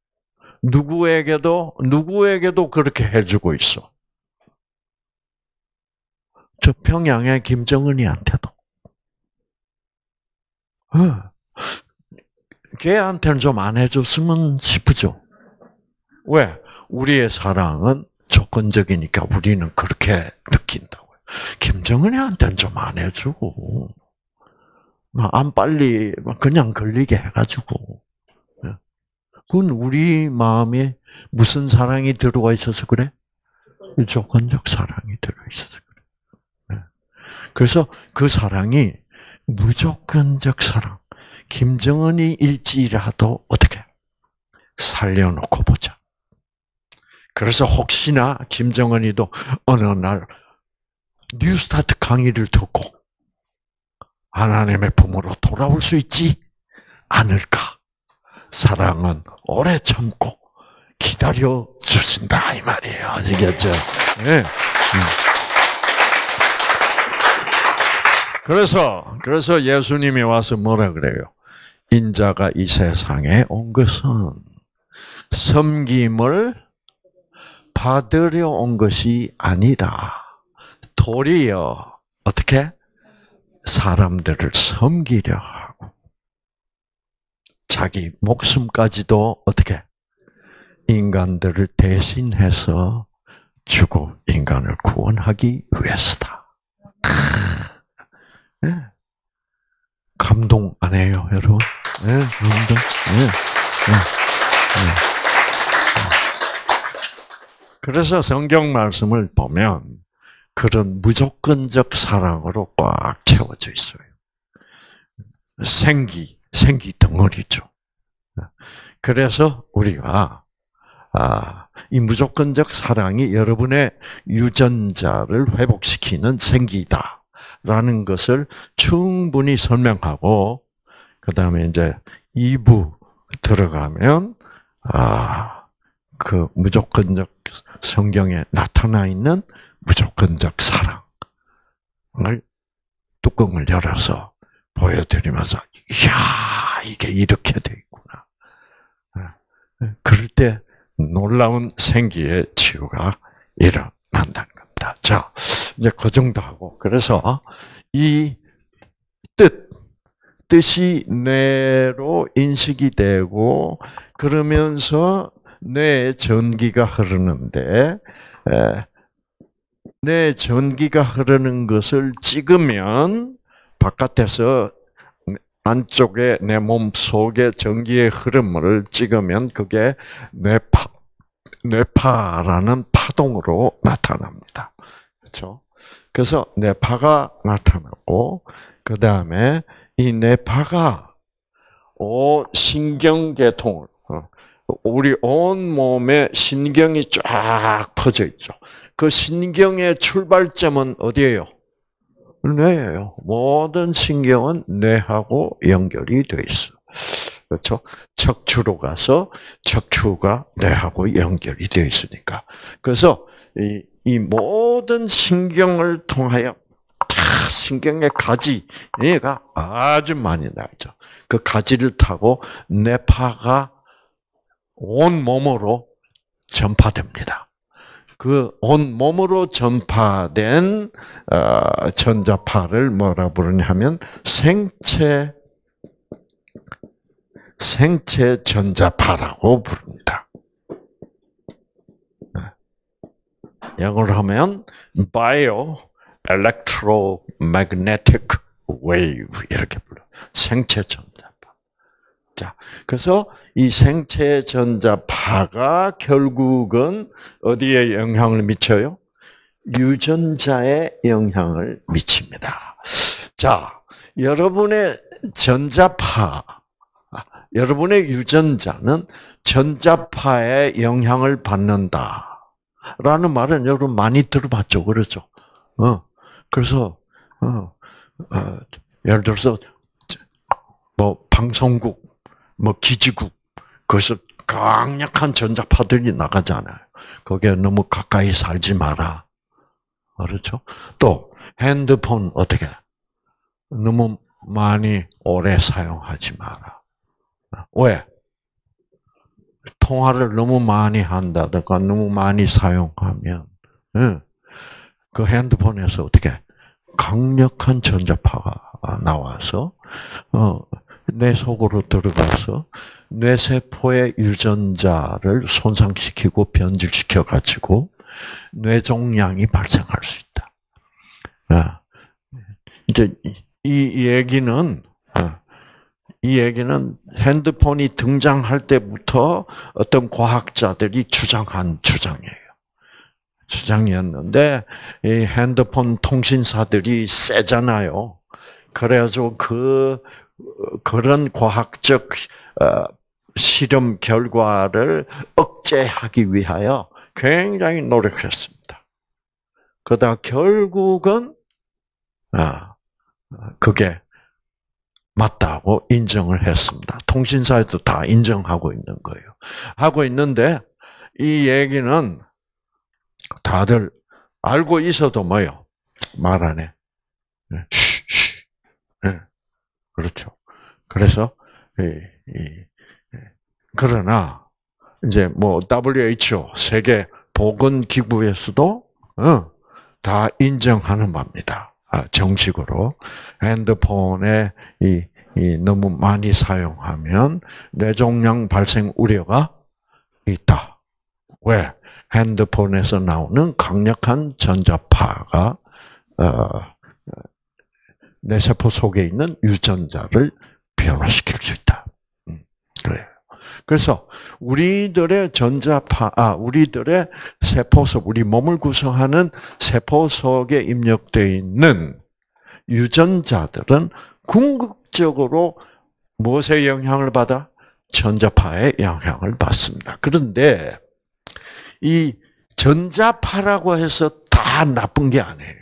누구에게도 그렇게 해주고 있어. 저 평양의 김정은이한테도. 걔한테는 좀 안 해줬으면 싶으죠. 왜? 우리의 사랑은 조건적이니까 우리는 그렇게 느낀다고요. 김정은이한테는 좀 안 해주고. 안 빨리 그냥 걸리게 해가지고. 그건 우리 마음에 무슨 사랑이 들어와 있어서 그래? 조건적 사랑이 들어와 있어서 그래. 그래서 그 사랑이 무조건적 사랑. 김정은이 일지라도 어떻게? 살려놓고 보자. 그래서 혹시나 김정은이도 어느 날 뉴스타트 강의를 듣고 하나님의 품으로 돌아올 수 있지 않을까? 사랑은 오래 참고 기다려 주신다 이 말이에요. 아시겠죠? 네. 그래서 예수님이 와서 뭐라 그래요? 인자가 이 세상에 온 것은 섬김을 받으려 온 것이 아니라 도리어 어떻게? 사람들을 섬기려 하고 자기 목숨까지도 어떻게? 인간들을 대신해서 주고 인간을 구원하기 위해서다. 네. 감동 안 해요, 여러분? 네, 감동. 네. 그래서 성경 말씀을 보면 그런 무조건적 사랑으로 꽉 채워져 있어요. 생기 덩어리죠. 그래서 우리가 이 무조건적 사랑이 여러분의 유전자를 회복시키는 생기다라는 것을 충분히 설명하고 그다음에 이제 2부 들어가면 그 무조건적 성경에 나타나 있는 무조건적 사랑을 뚜껑을 열어서 보여드리면서 이야 이게 이렇게 돼 있구나. 그럴 때 놀라운 생기의 치유가 일어난다는 겁니다. 자, 이제 그 정도 하고 그래서 이 뜻이 뇌로 인식이 되고 그러면서 뇌에 전기가 흐르는데 뇌 전기가 흐르는 것을 찍으면 바깥에서 안쪽에 내 몸 속의 전기의 흐름을 찍으면 그게 뇌파라는 파동으로 나타납니다. 그렇죠? 그래서 뇌파가 나타나고 그 다음에 이 뇌파가 신경계통을 우리 온 몸에 신경이 쫙 퍼져 있죠. 그 신경의 출발점은 어디예요? 뇌예요. 모든 신경은 뇌하고 연결이 돼 있어. 그렇죠? 척추로 가서 척추가 뇌하고 연결이 되어 있으니까. 그래서 이 모든 신경을 통하여 신경의 가지가 아주 많이 나죠. 그 가지를 타고 뇌파가 온 몸으로 전파됩니다. 그 온 몸으로 전파된 전자파를 뭐라 부르냐면 생체 전자파라고 부릅니다. 영어로 하면 Bio Electromagnetic Wave 이렇게 불러. 생체 전자파. 자, 그래서 이 생체 전자파가 결국은 어디에 영향을 미쳐요? 유전자에 영향을 미칩니다. 자, 여러분의 여러분의 유전자는 전자파에 영향을 받는다라는 말은 여러분 많이 들어봤죠, 그렇죠? 그래서 예를 들어서 뭐 방송국, 뭐 기지국, 거기서 강력한 전자파들이 나가잖아요. 거기에 너무 가까이 살지 마라. 그렇죠? 또 핸드폰 어떻게? 너무 많이 오래 사용하지 마라. 왜? 통화를 너무 많이 한다든가 너무 많이 사용하면 그 핸드폰에서 어떻게 강력한 전자파가 나와서 뇌 속으로 들어가서 뇌세포의 유전자를 손상시키고 변질시켜 가지고 뇌종양이 발생할 수 있다. 이제 이 얘기는 핸드폰이 등장할 때부터 어떤 과학자들이 주장한 주장이었는데 이 핸드폰 통신사들이 세잖아요. 그래가지고 그런 과학적 실험 결과를 억제하기 위하여 굉장히 노력했습니다. 그러다 결국은 그게 맞다고 인정을 했습니다. 통신사에도 다 인정하고 있는 거예요. 하고 있는데 이 얘기는 다들 알고 있어도 뭐요? 말 안 해. 네. 그렇죠. 그래서 그러나 이제 뭐 WHO 세계 보건기구에서도 다 인정하는 바입니다. 정식으로 핸드폰에 너무 많이 사용하면 뇌종양 발생 우려가 있다. 왜? 핸드폰에서 나오는 강력한 전자파가 뇌세포 속에 있는 유전자를 변화시킬 수 있다. 그래요. 그래서 우리들의 우리들의 세포 속, 우리 몸을 구성하는 세포 속에 입력되어 있는 유전자들은 궁극적으로 무엇의 영향을 받아? 전자파의 영향을 받습니다. 그런데 이 전자파라고 해서 다 나쁜 게 아니에요.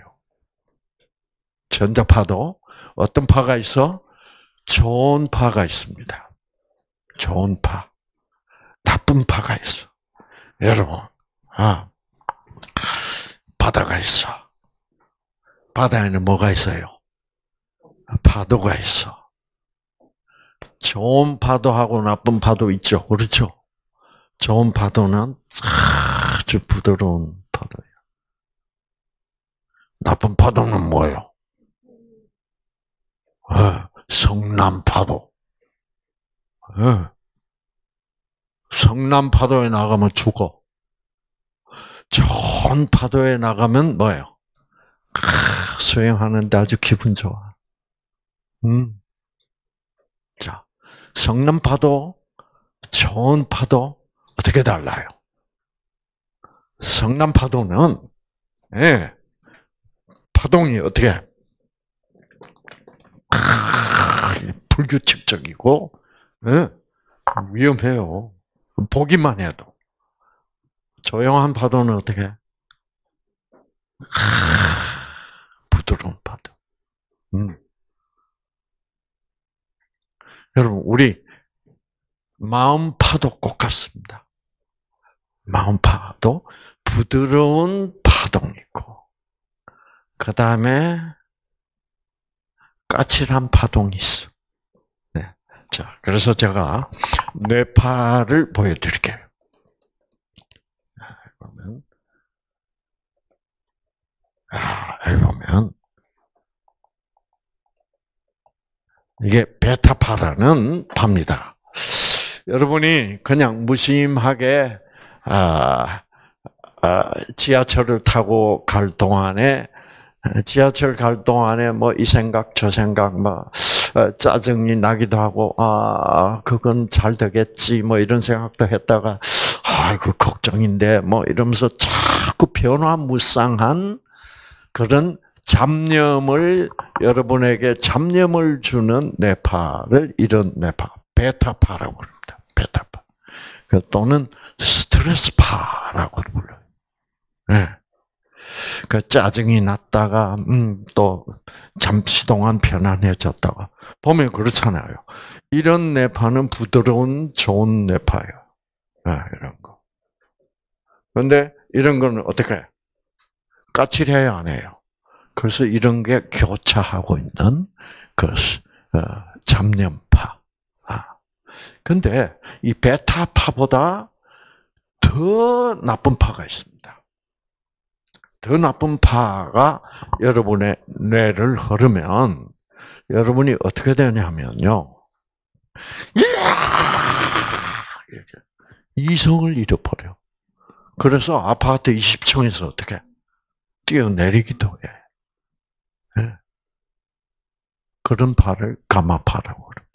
전자파도 어떤 파가 있어? 좋은 파가 있습니다. 좋은 파. 나쁜 파가 있어. 여러분, 바다가 있어. 바다에는 뭐가 있어요? 파도가 있어. 좋은 파도하고 나쁜 파도 있죠. 그렇죠? 좋은 파도는 아주 부드러운 파도예요. 나쁜 파도는 뭐예요? 성난파도. 성난파도에 나가면 죽어. 좋은 파도에 나가면 뭐예요? 수영하는데 아주 기분 좋아. 자, 성난파도, 좋은 파도 어떻게 달라요? 성난파도는 파동이 어떻게 불규칙적이고 위험해요. 보기만 해도. 조용한 파도는 어떻게? 부드러운 파도. 여러분, 우리 마음 파도 꼭 같습니다. 마음 파도 부드러운 파동이 있고, 그 다음에 까칠한 파동이 있어. 네. 자, 그래서 제가 뇌파를 보여드릴게요. 그러면 여기 보면 이게 베타파라는 파입니다. 여러분이 그냥 무심하게 지하철을 타고 갈 동안에 뭐 이 생각 저 생각 뭐 짜증이 나기도 하고 그건 잘 되겠지 뭐 이런 생각도 했다가 아이고 걱정인데 뭐 이러면서 자꾸 변화무쌍한 그런 잡념을 여러분에게 잡념을 주는 뇌파를 이런 뇌파 베타파라고 합니다. 베타파. 또는 스트레스파라고 불러요. 네. 그 짜증이 났다가 또 잠시 동안 편안해졌다가 보면 그렇잖아요. 이런 뇌파는 부드러운 좋은 뇌파예요. 이런 거. 그런데 이런 거는 어떻게 해요? 까칠해야 안 해요. 그래서 이런 게 교차하고 있는 그 잡념파. 근데 이 베타파보다 더 나쁜 파가 있습니다. 더 나쁜 파가 여러분의 뇌를 흐르면 여러분이 어떻게 되냐면요. 이렇게 이성을 잃어버려. 그래서 아파트 20층에서 어떻게 뛰어내리기도 해. 네. 그런 파를 가마파라고 합니다.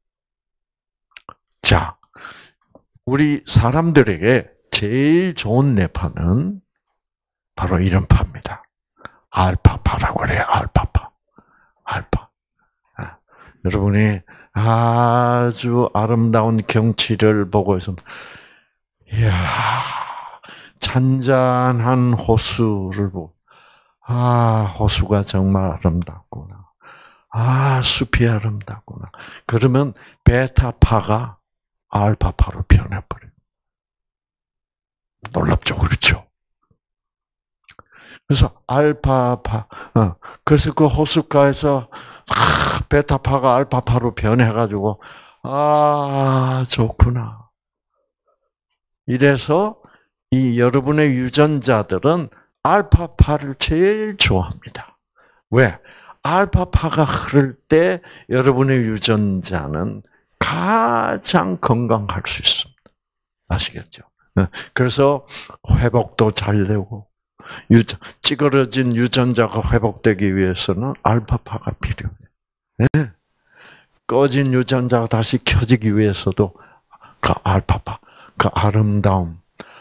자, 우리 사람들에게 제일 좋은 뇌파는 바로 이런 파입니다. 알파파라고 그래요. 알파파. 알파. 여러분이 아주 아름다운 경치를 보고 있으면, 이야, 잔잔한 호수를 보고, 호수가 정말 아름답구나. 숲이 아름답구나. 그러면 베타파가 알파파로 변해버려요. 놀랍죠, 그렇죠? 그래서 알파파, 그래서 그 호숫가에서 베타파가 알파파로 변해가지고, 좋구나. 이래서 이 여러분의 유전자들은 알파파를 제일 좋아합니다. 왜? 알파파가 흐를 때 여러분의 유전자는 가장 건강할 수 있습니다. 아시겠죠? 그래서 회복도 잘 되고, 찌그러진 유전자가 회복되기 위해서는 알파파가 필요해요. 네. 꺼진 유전자가 다시 켜지기 위해서도 그 알파파, 그 아름다움.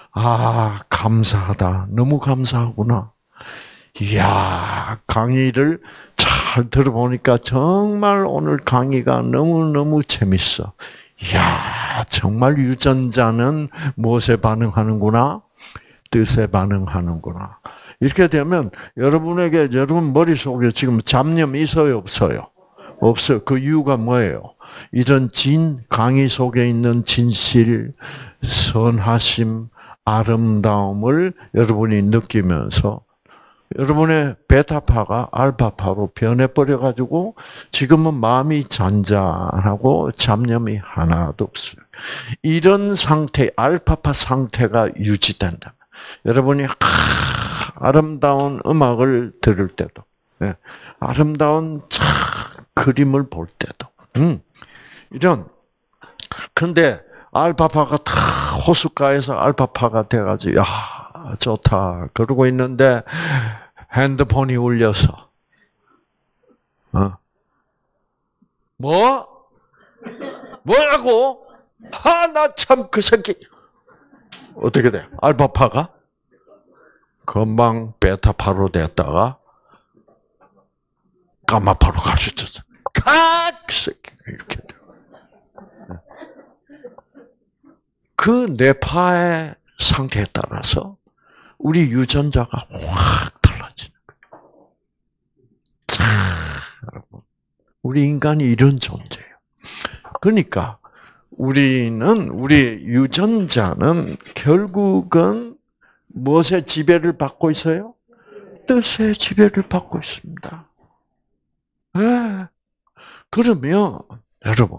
감사하다. 너무 감사하구나. 이야, 강의를 잘 들어보니까 정말 오늘 강의가 너무너무 재밌어. 이야, 정말 유전자는 무엇에 반응하는구나? 뜻에 반응하는구나. 이렇게 되면 여러분 머릿속에 지금 잡념이 있어요, 없어요? 없어요. 그 이유가 뭐예요? 이런 강의 속에 있는 진실, 선하심, 아름다움을 여러분이 느끼면서 여러분의 베타파가 알파파로 변해버려가지고 지금은 마음이 잔잔하고 잡념이 하나도 없어요. 이런 상태, 알파파 상태가 유지된다면 여러분이 아름다운 음악을 들을 때도, 아름다운 그림을 볼 때도, 그런데 알파파가 다 호숫가에서 알파파가 돼가지고, 좋다. 그러고 있는데, 핸드폰이 울려서, 뭐라고? 나 참 그 새끼. 어떻게 돼? 알파파가 금방 베타파로 됐다가 가마파로 갈 수 있었어. 그 새끼. 이렇게 돼. 그 뇌파의 상태에 따라서 우리 유전자가 확 달라지는 거예요. 여러분, 우리 인간이 이런 존재예요. 그러니까 우리 유전자는 결국은 무엇의 지배를 받고 있어요? 뜻의 지배를 받고 있습니다. 그러면 여러분,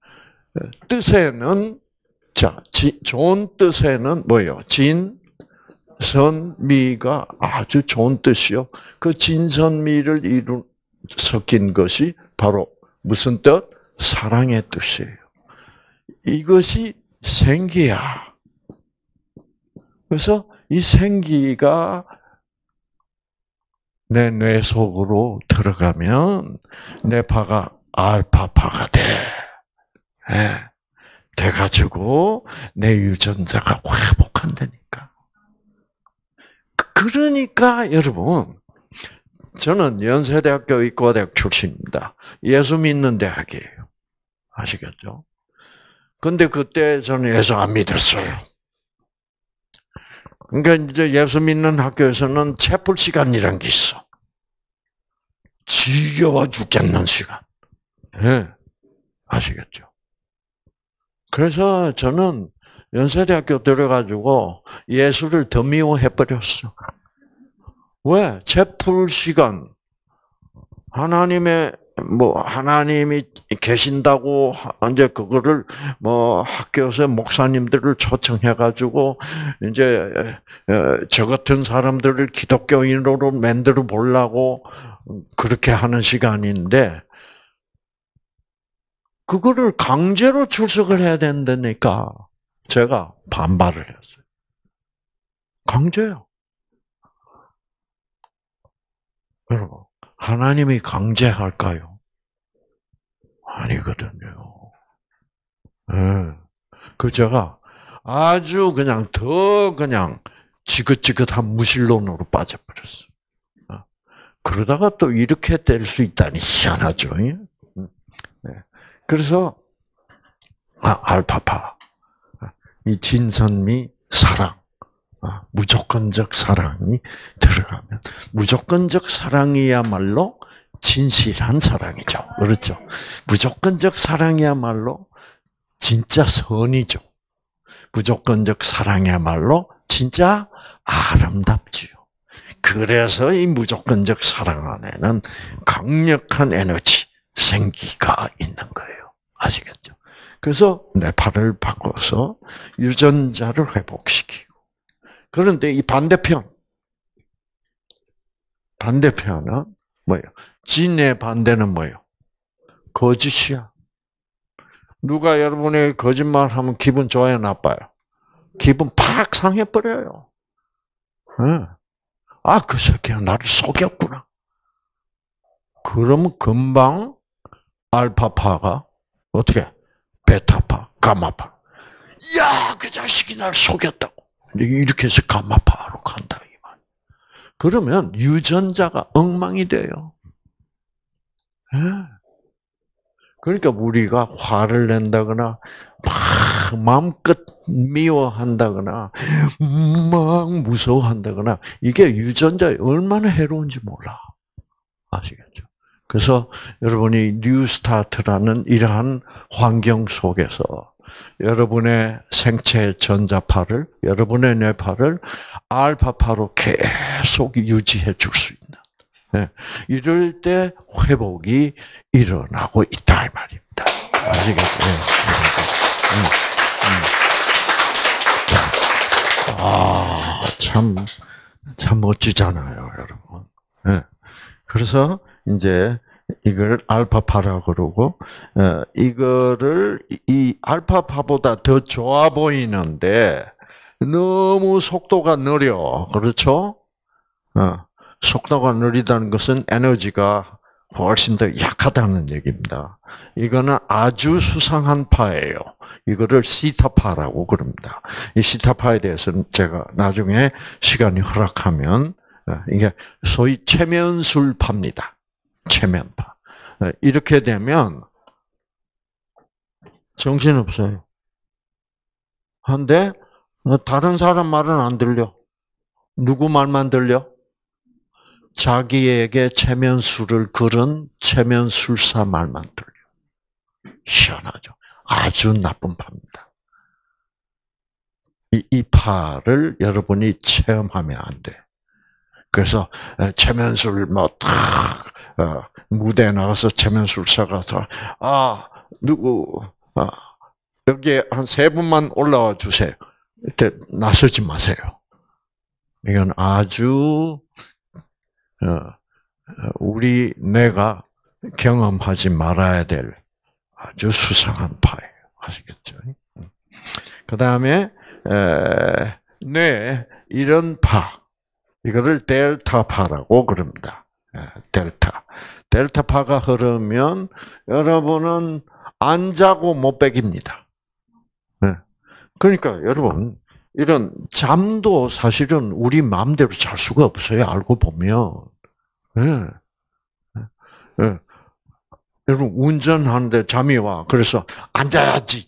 뜻에는 좋은 뜻에는 뭐예요? 진, 선, 미가 아주 좋은 뜻이요. 그 진선미를 섞인 것이 바로 무슨 뜻? 사랑의 뜻이에요. 이것이 생기야. 그래서 이 생기가 내 뇌 속으로 들어가면 뇌파가 알파파가 돼. 돼가지고 내 유전자가 회복한다니까. 그러니까 여러분, 저는 연세대학교 의과대학 출신입니다. 예수 믿는 대학이에요. 아시겠죠? 근데 그때 저는 예수 안 믿었어요. 그러니까 이제 예수 믿는 학교에서는 채플 시간이란 게 있어. 지겨워 죽겠는 시간. 아시겠죠? 그래서 저는 연세대학교 들어가지고 예수를 더 미워해버렸어. 왜? 채플 시간. 하나님이 계신다고, 이제 그거를 학교에서 목사님들을 초청해가지고, 이제, 저 같은 사람들을 기독교인으로 만들어 보려고 그렇게 하는 시간인데, 그거를 강제로 출석을 해야 된다니까 제가 반발을 했어요. 강제요. 여러분, 하나님이 강제할까요? 아니거든요. 그 제가 아주 그냥 지긋지긋한 무신론으로 빠져버렸어요. 그러다가 또 이렇게 될 수 있다니 희한하죠. 그래서 알파파, 이 진선미 사랑, 무조건적 사랑이 들어가면 무조건적 사랑이야말로 진실한 사랑이죠. 그렇죠? 무조건적 사랑이야말로 진짜 선이죠. 무조건적 사랑이야말로 진짜 아름답지요. 그래서 이 무조건적 사랑 안에는 강력한 에너지, 생기가 있는 거예요. 아시겠죠? 그래서 뇌파를 바꿔서 유전자를 회복시키고. 그런데 이 반대편은 뭐예요? 진의 반대는 뭐예요? 거짓이야. 누가 여러분의 거짓말하면 기분 좋아요, 나빠요? 기분 팍 상해버려요. 그 새끼가 나를 속였구나. 그러면 금방 알파파가 어떻게? 베타파, 가마파. 야, 그 자식이 나를 속였다고. 이렇게 해서 가마파로 간다 이 말. 그러면 유전자가 엉망이 돼요. 그러니까 우리가 화를 낸다거나 막 마음껏 미워한다거나 막 무서워한다거나 이게 유전자에 얼마나 해로운지 몰라. 아시겠죠? 그래서 여러분이 뉴스타트라는 이러한 환경 속에서 여러분의 생체 전자파를, 여러분의 뇌파를 알파파로 계속 유지해 줄 수 있는. 이럴 때 회복이 일어나고 있다 이 말입니다. 아시겠죠? 참 멋지잖아요, 여러분. 그래서 이제 이걸 알파파라고 그러고, 이거를 이 알파파보다 더 좋아 보이는데 너무 속도가 느려. 그렇죠? 속도가 느리다는 것은 에너지가 훨씬 더 약하다는 얘기입니다. 이거는 아주 수상한 파예요. 이거를 시타파라고 그럽니다. 이 시타파에 대해서는 제가 나중에 시간이 허락하면, 이게 소위 체면술파입니다. 체면파. 이렇게 되면 정신없어요. 근데 다른 사람 말은 안 들려. 누구 말만 들려? 자기에게 체면술을 걸은 체면술사 말만 들려. 희한하죠. 아주 나쁜 파입니다. 이 파를 여러분이 체험하면 안 돼. 그래서 체면술 무대에 나가서 체면술사가 누구 여기에 한 3분만 올라와 주세요. 이때 나서지 마세요. 이건 아주 우리 뇌가 경험하지 말아야 될 아주 수상한 파예요. 아시겠죠? 그 다음에 뇌 이런 파 이거를 델타파라고 그럽니다. 델타파가 흐르면 여러분은 안 자고 못 베깁니다. 그러니까 여러분 이런 잠도 사실은 우리 마음대로 잘 수가 없어요. 알고 보면. 여러분 운전하는데 잠이 와. 그래서 앉아야지.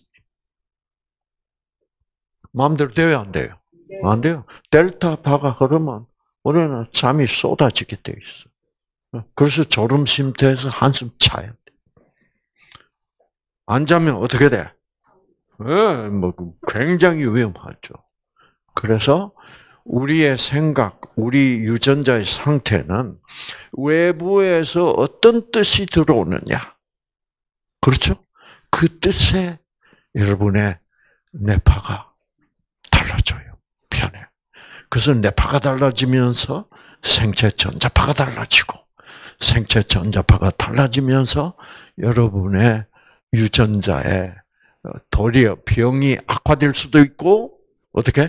마음대로 돼요, 안 돼요? 안 돼요. 델타파가 흐르면 우리는 잠이 쏟아지게 돼 있어. 그래서 졸음 쉼터에서 한숨 차야 돼. 안 자면 어떻게 돼? 굉장히 위험하죠. 그래서 우리의 생각, 우리 유전자의 상태는 외부에서 어떤 뜻이 들어오느냐. 그렇죠? 그 뜻에 여러분의 뇌파가 달라져요. 편해. 그래서 뇌파가 달라지면서 생체 전자파가 달라지고, 생체 전자파가 달라지면서 여러분의 유전자에 도리어 병이 악화될 수도 있고, 어떻게?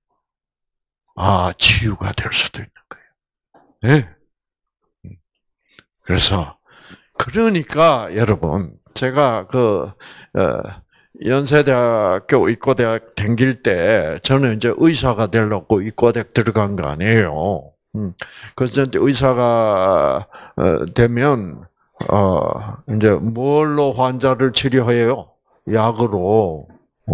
치유가 될 수도 있는 거예요. 네. 그래서, 그러니까, 여러분, 제가 연세대학교 의과대학 다닐 때, 저는 이제 의사가 되려고 의과대학 들어간 거 아니에요. 그래서 이제 의사가 되면, 이제 뭘로 환자를 치료해요? 약으로.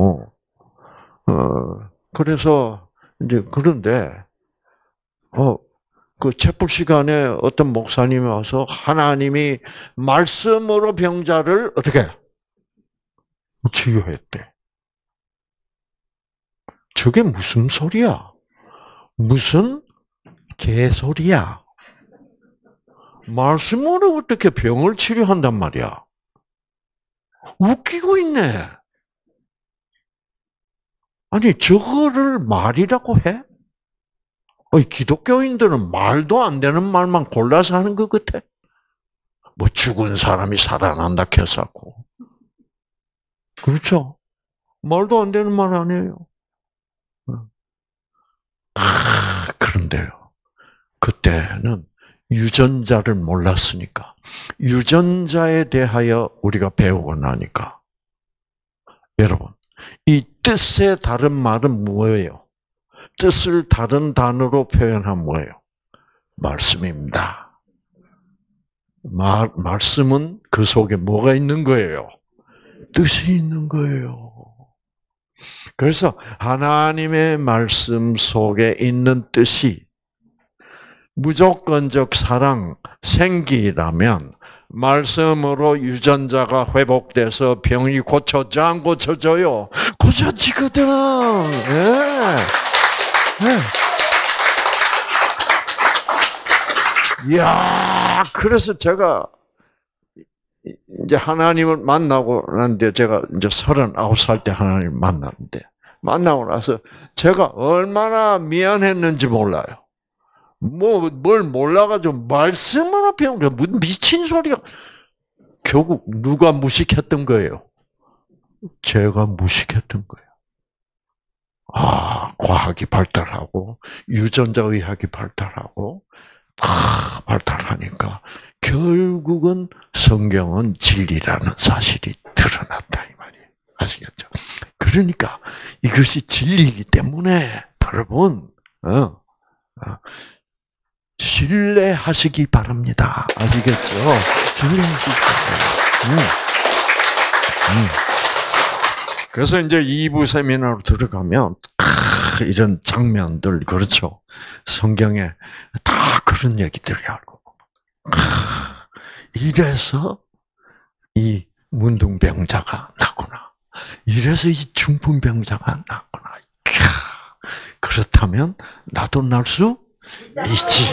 그래서 이제 그런데 그 채플 시간에 어떤 목사님이 와서 하나님이 말씀으로 병자를 어떻게 치유했대. 저게 무슨 소리야? 무슨 개소리야? 말씀으로 어떻게 병을 치료한단 말이야? 웃기고 있네. 아니, 저거를 말이라고 해? 기독교인들은 말도 안 되는 말만 골라서 하는 것 같아. 뭐 죽은 사람이 살아난다 했었고. 그렇죠? 말도 안 되는 말 아니에요. 그런데요. 그때는 유전자를 몰랐으니까. 유전자에 대하여 우리가 배우고 나니까. 여러분, 이 뜻의 다른 말은 뭐예요? 뜻을 다른 단어로 표현하면 뭐예요? 말씀입니다. 말씀은 그 속에 뭐가 있는 거예요? 뜻이 있는 거예요. 그래서 하나님의 말씀 속에 있는 뜻이 무조건적 사랑, 생기라면 말씀으로 유전자가 회복돼서 병이 고쳐져 안 고쳐져요? 고쳐지거든. 예. 예. 이야, 그래서 제가 이제 하나님을 만나고 났는데 제가 이제 39살 때 하나님을 만났는데 만나고 나서 제가 얼마나 미안했는지 몰라요. 뭘 몰라가지고 말씀으로 배운 게 무슨 미친 소리야. 결국 누가 무식했던 거예요? 제가 무식했던 거예요. 과학이 발달하고 유전자 의학이 발달하고 다 발달하니까 결국은 성경은 진리라는 사실이 드러났다 이 말이에요. 아시겠죠? 그러니까 이것이 진리이기 때문에 여러분 신뢰하시기 바랍니다. 아시겠죠? 신뢰하시기 바랍니다. 그래서 이제 2부 세미나로 들어가면 이런 장면들 그렇죠. 성경에 다 그런 얘기들이 알고 이래서 이 문둥병자가 났구나. 이래서 이 중풍병자가 났구나. 그렇다면 나도 날 수 있지.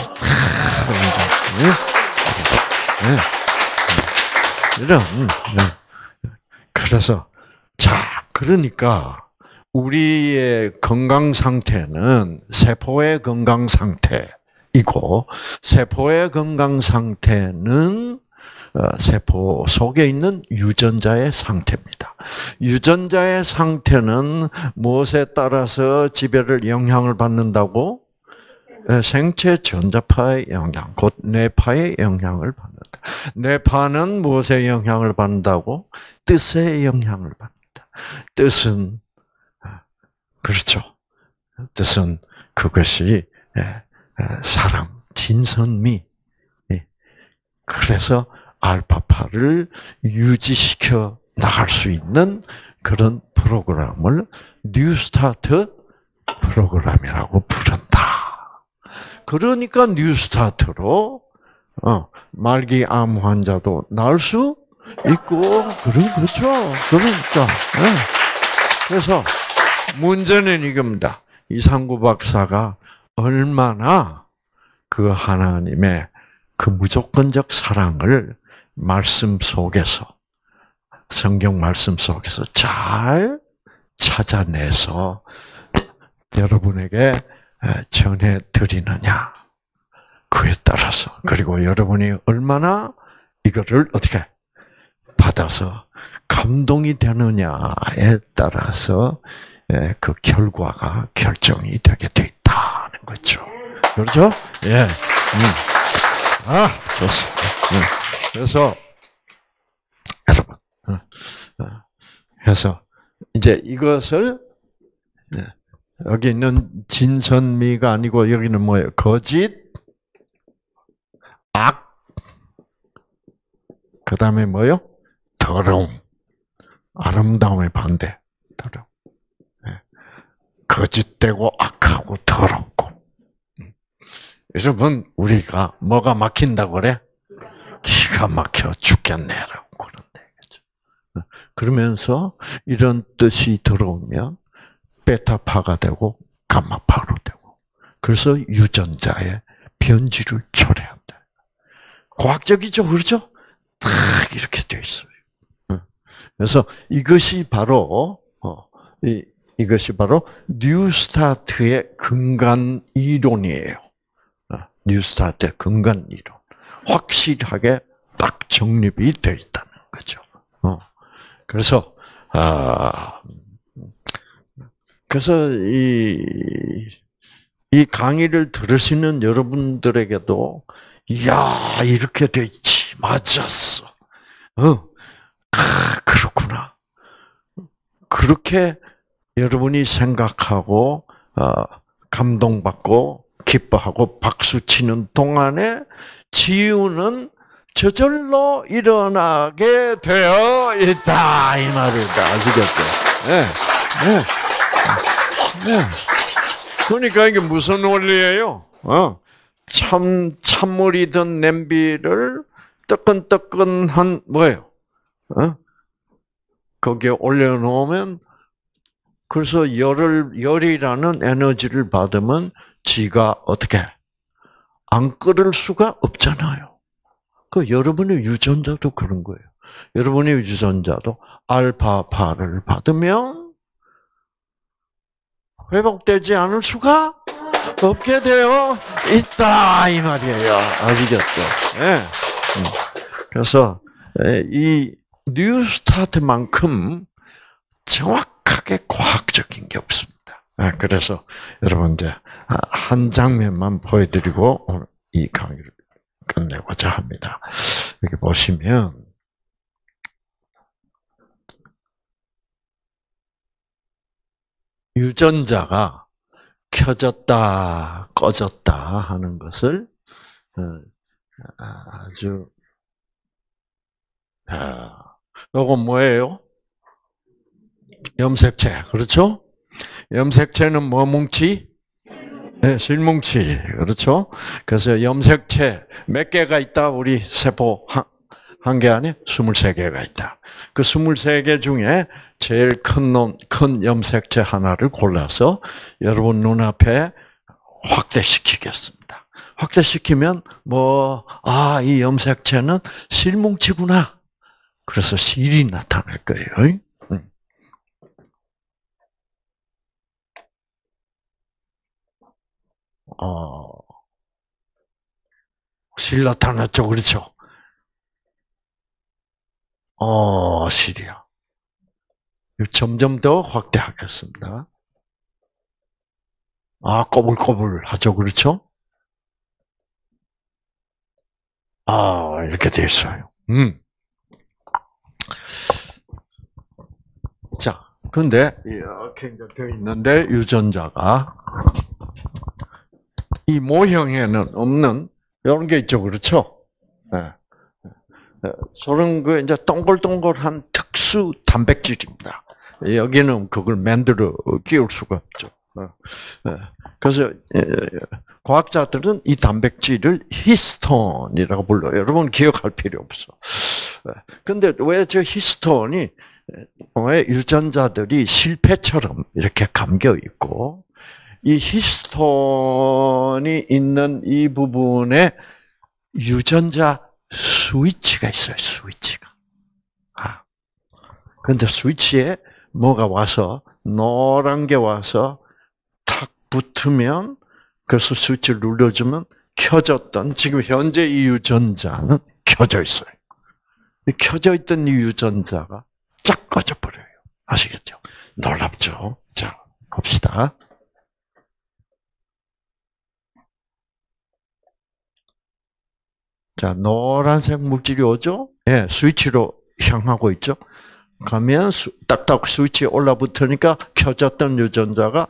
그래서 그러니까 우리의 건강 상태는 세포의 건강 상태이고 세포의 건강 상태는 세포 속에 있는 유전자의 상태입니다. 유전자의 상태는 무엇에 따라서 지배를 영향을 받는다고? 생체 전자파의 영향, 곧 뇌파의 영향을 받는다. 뇌파는 무엇에 영향을 받는다고? 뜻의 영향을 받는다. 뜻은 그렇죠. 뜻은 그것이 사랑, 진선미. 그래서 알파파를 유지시켜 나갈 수 있는 그런 프로그램을 뉴스타트 프로그램이라고 부른다. 그러니까 뉴스타트로 말기 암 환자도 나을 수 있고 그런 거죠. 그러니까 그래서 문제는 이겁니다. 이상구 박사가 얼마나 그 하나님의 그 무조건적 사랑을 말씀 속에서 성경 말씀 속에서 잘 찾아내서 여러분에게 전해 드리느냐 그에 따라서 그리고 여러분이 얼마나 이거를 어떻게 받아서 감동이 되느냐에 따라서 그 결과가 결정이 되게 돼 있다는 거죠. 그렇죠? 예. 좋습니다. 그래서 여러분, 그래서 이제 이것을 여기 있는 진선미가 아니고 여기는 뭐예요? 거짓, 악, 그 다음에 뭐요? 더러움. 아름다움의 반대. 더러움. 거짓되고 악하고 더럽고. 여러분, 우리가 뭐가 막힌다고 그래? 기가 막혀 죽겠네라고 그런데. 그렇죠? 그러면서 이런 뜻이 들어오면 베타파가 되고 감마파로 되고. 그래서 유전자의 변질을 초래한다. 과학적이죠, 그렇죠? 딱 이렇게 돼 있어요. 그래서 이것이 바로 이것이 바로 뉴스타트의 근간 이론이에요. 뉴스타트의 근간 이론. 확실하게 딱 정립이 되어 있다는 거죠. 그래서 이 강의를 들으시는 여러분들에게도 이야 이렇게 돼 있지 맞았어. 그렇구나. 그렇게 여러분이 생각하고 감동받고 기뻐하고 박수치는 동안에 치유는 저절로 일어나게 되어 있다 이 말이다. 아시겠죠? 네. 네. 네. 그러니까 이게 무슨 원리예요? 찬물이든 냄비를 뜨끈뜨끈한 뭐예요? 거기에 올려놓으면 그래서 열이라는 에너지를 받으면 지가 어떻게 안 끓을 수가 없잖아요. 그 여러분의 유전자도 그런 거예요. 여러분의 유전자도 알파파를 받으면 회복되지 않을 수가 없게 되어 있다 이 말이에요. 아시겠죠? 네. 그래서 이 뉴스타트만큼 정확하게 과학적인 게 없습니다. 그래서 여러분 이제 한 장면만 보여드리고 오늘 이 강의를 끝내고자 합니다. 여기 보시면 유전자가 켜졌다 꺼졌다 하는 것을 아주 이건 뭐예요? 염색체, 그렇죠? 염색체는 뭐 뭉치? 네, 실뭉치, 그렇죠? 그래서 염색체 몇 개가 있다? 우리 세포 한 개 안에 23개가 있다. 그 23개 중에 제일 큰 염색체 하나를 골라서 여러분 눈앞에 확대시키겠습니다. 확대시키면 이 염색체는 실뭉치구나. 그래서 실이 나타날 거예요. 실 나타났죠, 그렇죠? 실이야. 점점 더 확대하겠습니다. 꼬불꼬불 하죠, 그렇죠? 이렇게 돼 있어요. 자, 근데 이렇게 되어 있는데 유전자가 이 모형에는 없는 이런 게 있죠, 그렇죠? 네. 저런 거 이제 동글동글한 특수 단백질입니다. 여기는 그걸 만들어 끼울 수가 없죠. 그래서 과학자들은 이 단백질을 히스톤이라고 불러요. 여러분 기억할 필요 없어. 근데 왜 저 히스톤이 왜 유전자들이 실패처럼 이렇게 감겨 있고 이 히스톤이 있는 이 부분에 유전자 스위치가 있어요. 스위치가. 근데 스위치에 뭐가 와서 노란 게 와서 탁 붙으면 그래서 스위치를 눌러주면 켜졌던 지금 현재 이 유전자는 켜져 있어요. 켜져 있던 이 유전자가 쫙 꺼져 버려요. 아시겠죠? 놀랍죠? 자, 봅시다. 자, 노란색 물질이 오죠? 예, 스위치로 향하고 있죠? 가면 딱딱 스위치에 올라붙으니까 켜졌던 유전자가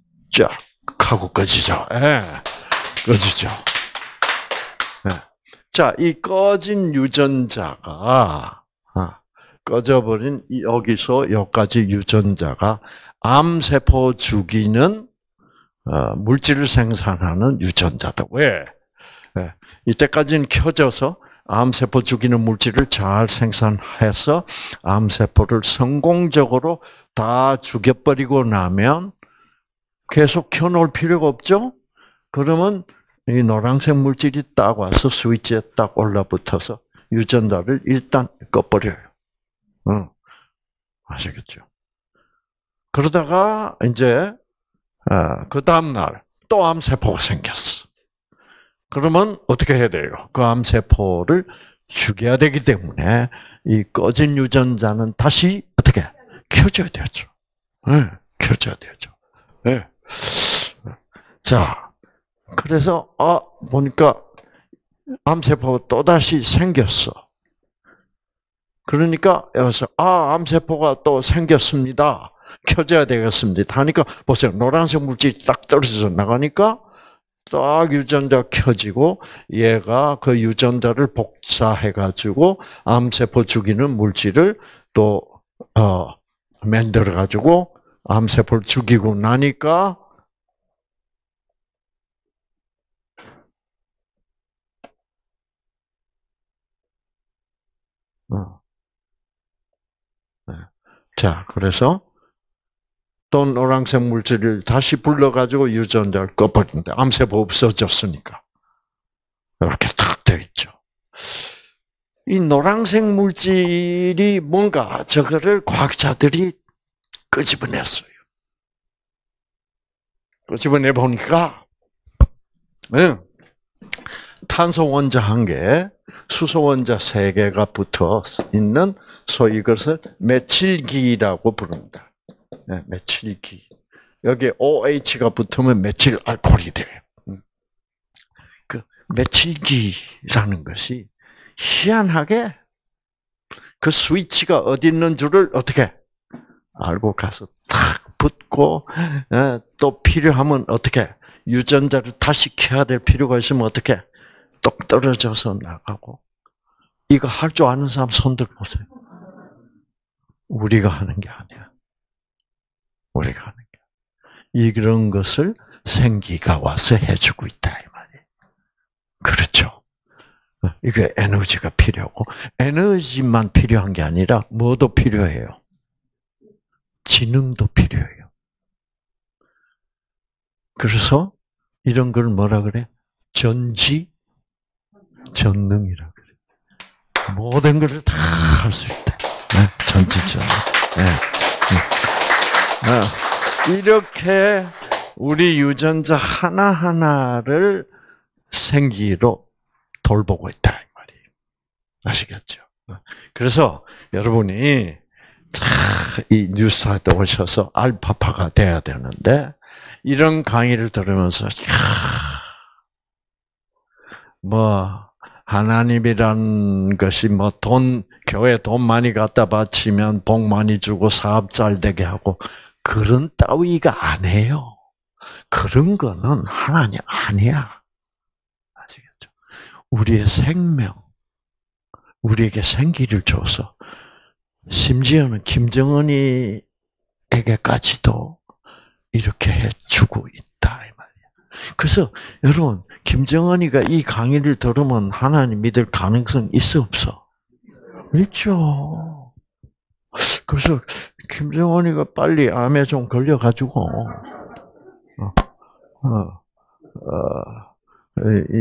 쫙 하고 꺼지죠. 예, 꺼지죠. 예. 자, 이 꺼진 유전자가 꺼져버린 여기서 여기까지 유전자가 암세포 죽이는 물질을 생산하는 유전자다. 왜? 이때까지는 켜져서 암세포 죽이는 물질을 잘 생산해서 암세포를 성공적으로 다 죽여버리고 나면 계속 켜놓을 필요가 없죠? 그러면 이 노란색 물질이 딱 와서 스위치에 딱 올라붙어서 유전자를 일단 꺼버려요. 아시겠죠? 그러다가 이제 그 다음날 또 암세포가 생겼어. 그러면 어떻게 해야 돼요? 그 암세포를 죽여야 되기 때문에 이 꺼진 유전자는 다시 어떻게 켜줘야 되죠. 네, 켜줘야 되죠. 네. 자, 그래서 보니까 암세포가 또 다시 생겼어. 그러니까 여기서 암세포가 또 생겼습니다. 켜져야 되겠습니다. 하니까 보세요. 노란색 물질이 딱 떨어져서 나가니까 딱 유전자 켜지고 얘가 그 유전자를 복사해가지고 암세포 죽이는 물질을 또 만들어가지고 암세포를 죽이고 나니까 자, 그래서 또 노란색 물질을 다시 불러가지고 유전자를 꺼버린다. 암세포 없어졌으니까. 이렇게 탁 되어 있죠. 이 노란색 물질이 뭔가 저거를 과학자들이 끄집어냈어요. 끄집어내 보니까 탄소 원자 1개, 수소 원자 3개가 붙어 있는 소위 이것을 메칠기라고 부릅니다. 네, 메칠기. 여기에 OH가 붙으면 메칠 알코올이 돼요. 그 메칠기라는 것이 희한하게 그 스위치가 어디 있는 줄을 어떻게 알고 가서 탁 붙고 또 필요하면 어떻게 유전자를 다시 켜야 될 필요가 있으면 어떻게 똑 떨어져서 나가고. 이거 할 줄 아는 사람 손들 보세요. 우리가 하는 게 아니야. 우리가 하는 게. 이런 것을 생기가 와서 해주고 있다 이 말이에요. 그렇죠. 이게 에너지가 필요하고 에너지만 필요한 게 아니라 뭐도 필요해요. 지능도 필요해요. 그래서 이런 걸 뭐라 그래? 전지 전능이라 그래. 모든 것을 다 할 수 있다. 전지전능. 이렇게 우리 유전자 하나하나를 생기로 돌보고 있다 이 말이에요. 아시겠죠? 그래서 여러분이 이 뉴스타트 오셔서 알파파가 돼야 되는데 이런 강의를 들으면서 하나님이란 것이 교회 돈 많이 갖다 바치면 복 많이 주고 사업 잘 되게 하고 그런 따위가 아니에요. 그런 거는 하나님 아니야. 아시겠죠? 우리의 생명, 우리에게 생기를 줘서 심지어는 김정은이에게까지도 이렇게 해주고 있다 이 말이야. 그래서 여러분 김정은이가 이 강의를 들으면 하나님 믿을 가능성 있어 없어? 있죠. 그래서 김정은이가 빨리 암에 좀 걸려가지고 이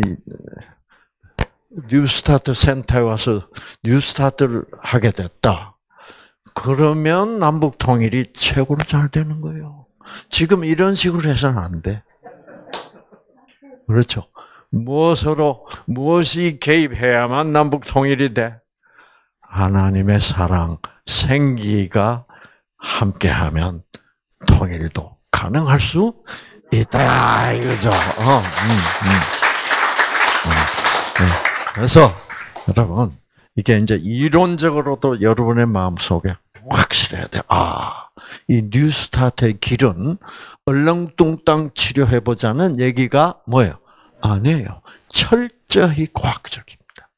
뉴스타트 센터에 와서 뉴스타트를 하게 됐다. 그러면 남북 통일이 최고로 잘 되는 거예요. 지금 이런 식으로 해서는 안 돼. 그렇죠. 무엇이 개입해야만 남북 통일이 돼? 하나님의 사랑, 생기가 함께하면 통일도 가능할 수 있다 이거죠. 그래서 여러분 이게 이제 이론적으로도 여러분의 마음 속에 확실해야 돼. 이 뉴스타트의 길은 얼렁뚱땅 치료해보자는 얘기가 뭐예요? 아니에요. 철저히 과학적입니다.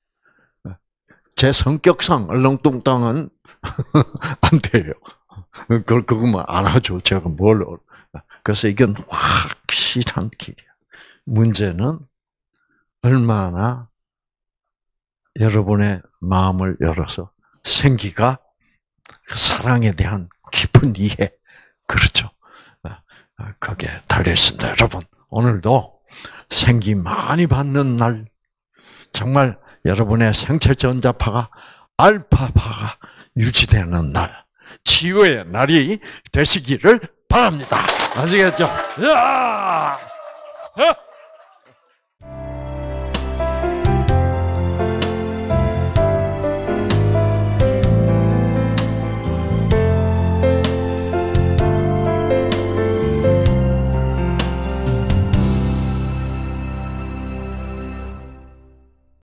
제 성격상 얼렁뚱땅은 안 돼요. 그거만 안 하죠. 제가 뭘. 그래서 이건 확실한 길이야. 문제는 얼마나 여러분의 마음을 열어서 생기가 그 사랑에 대한 깊은 이해, 그렇죠. 거기에 달려있습니다. 여러분, 오늘도 생기 많이 받는 날, 정말 여러분의 생체 전자파가 알파파가 유지되는 날, 치유의 날이 되시기를 바랍니다. 아시겠죠? 야!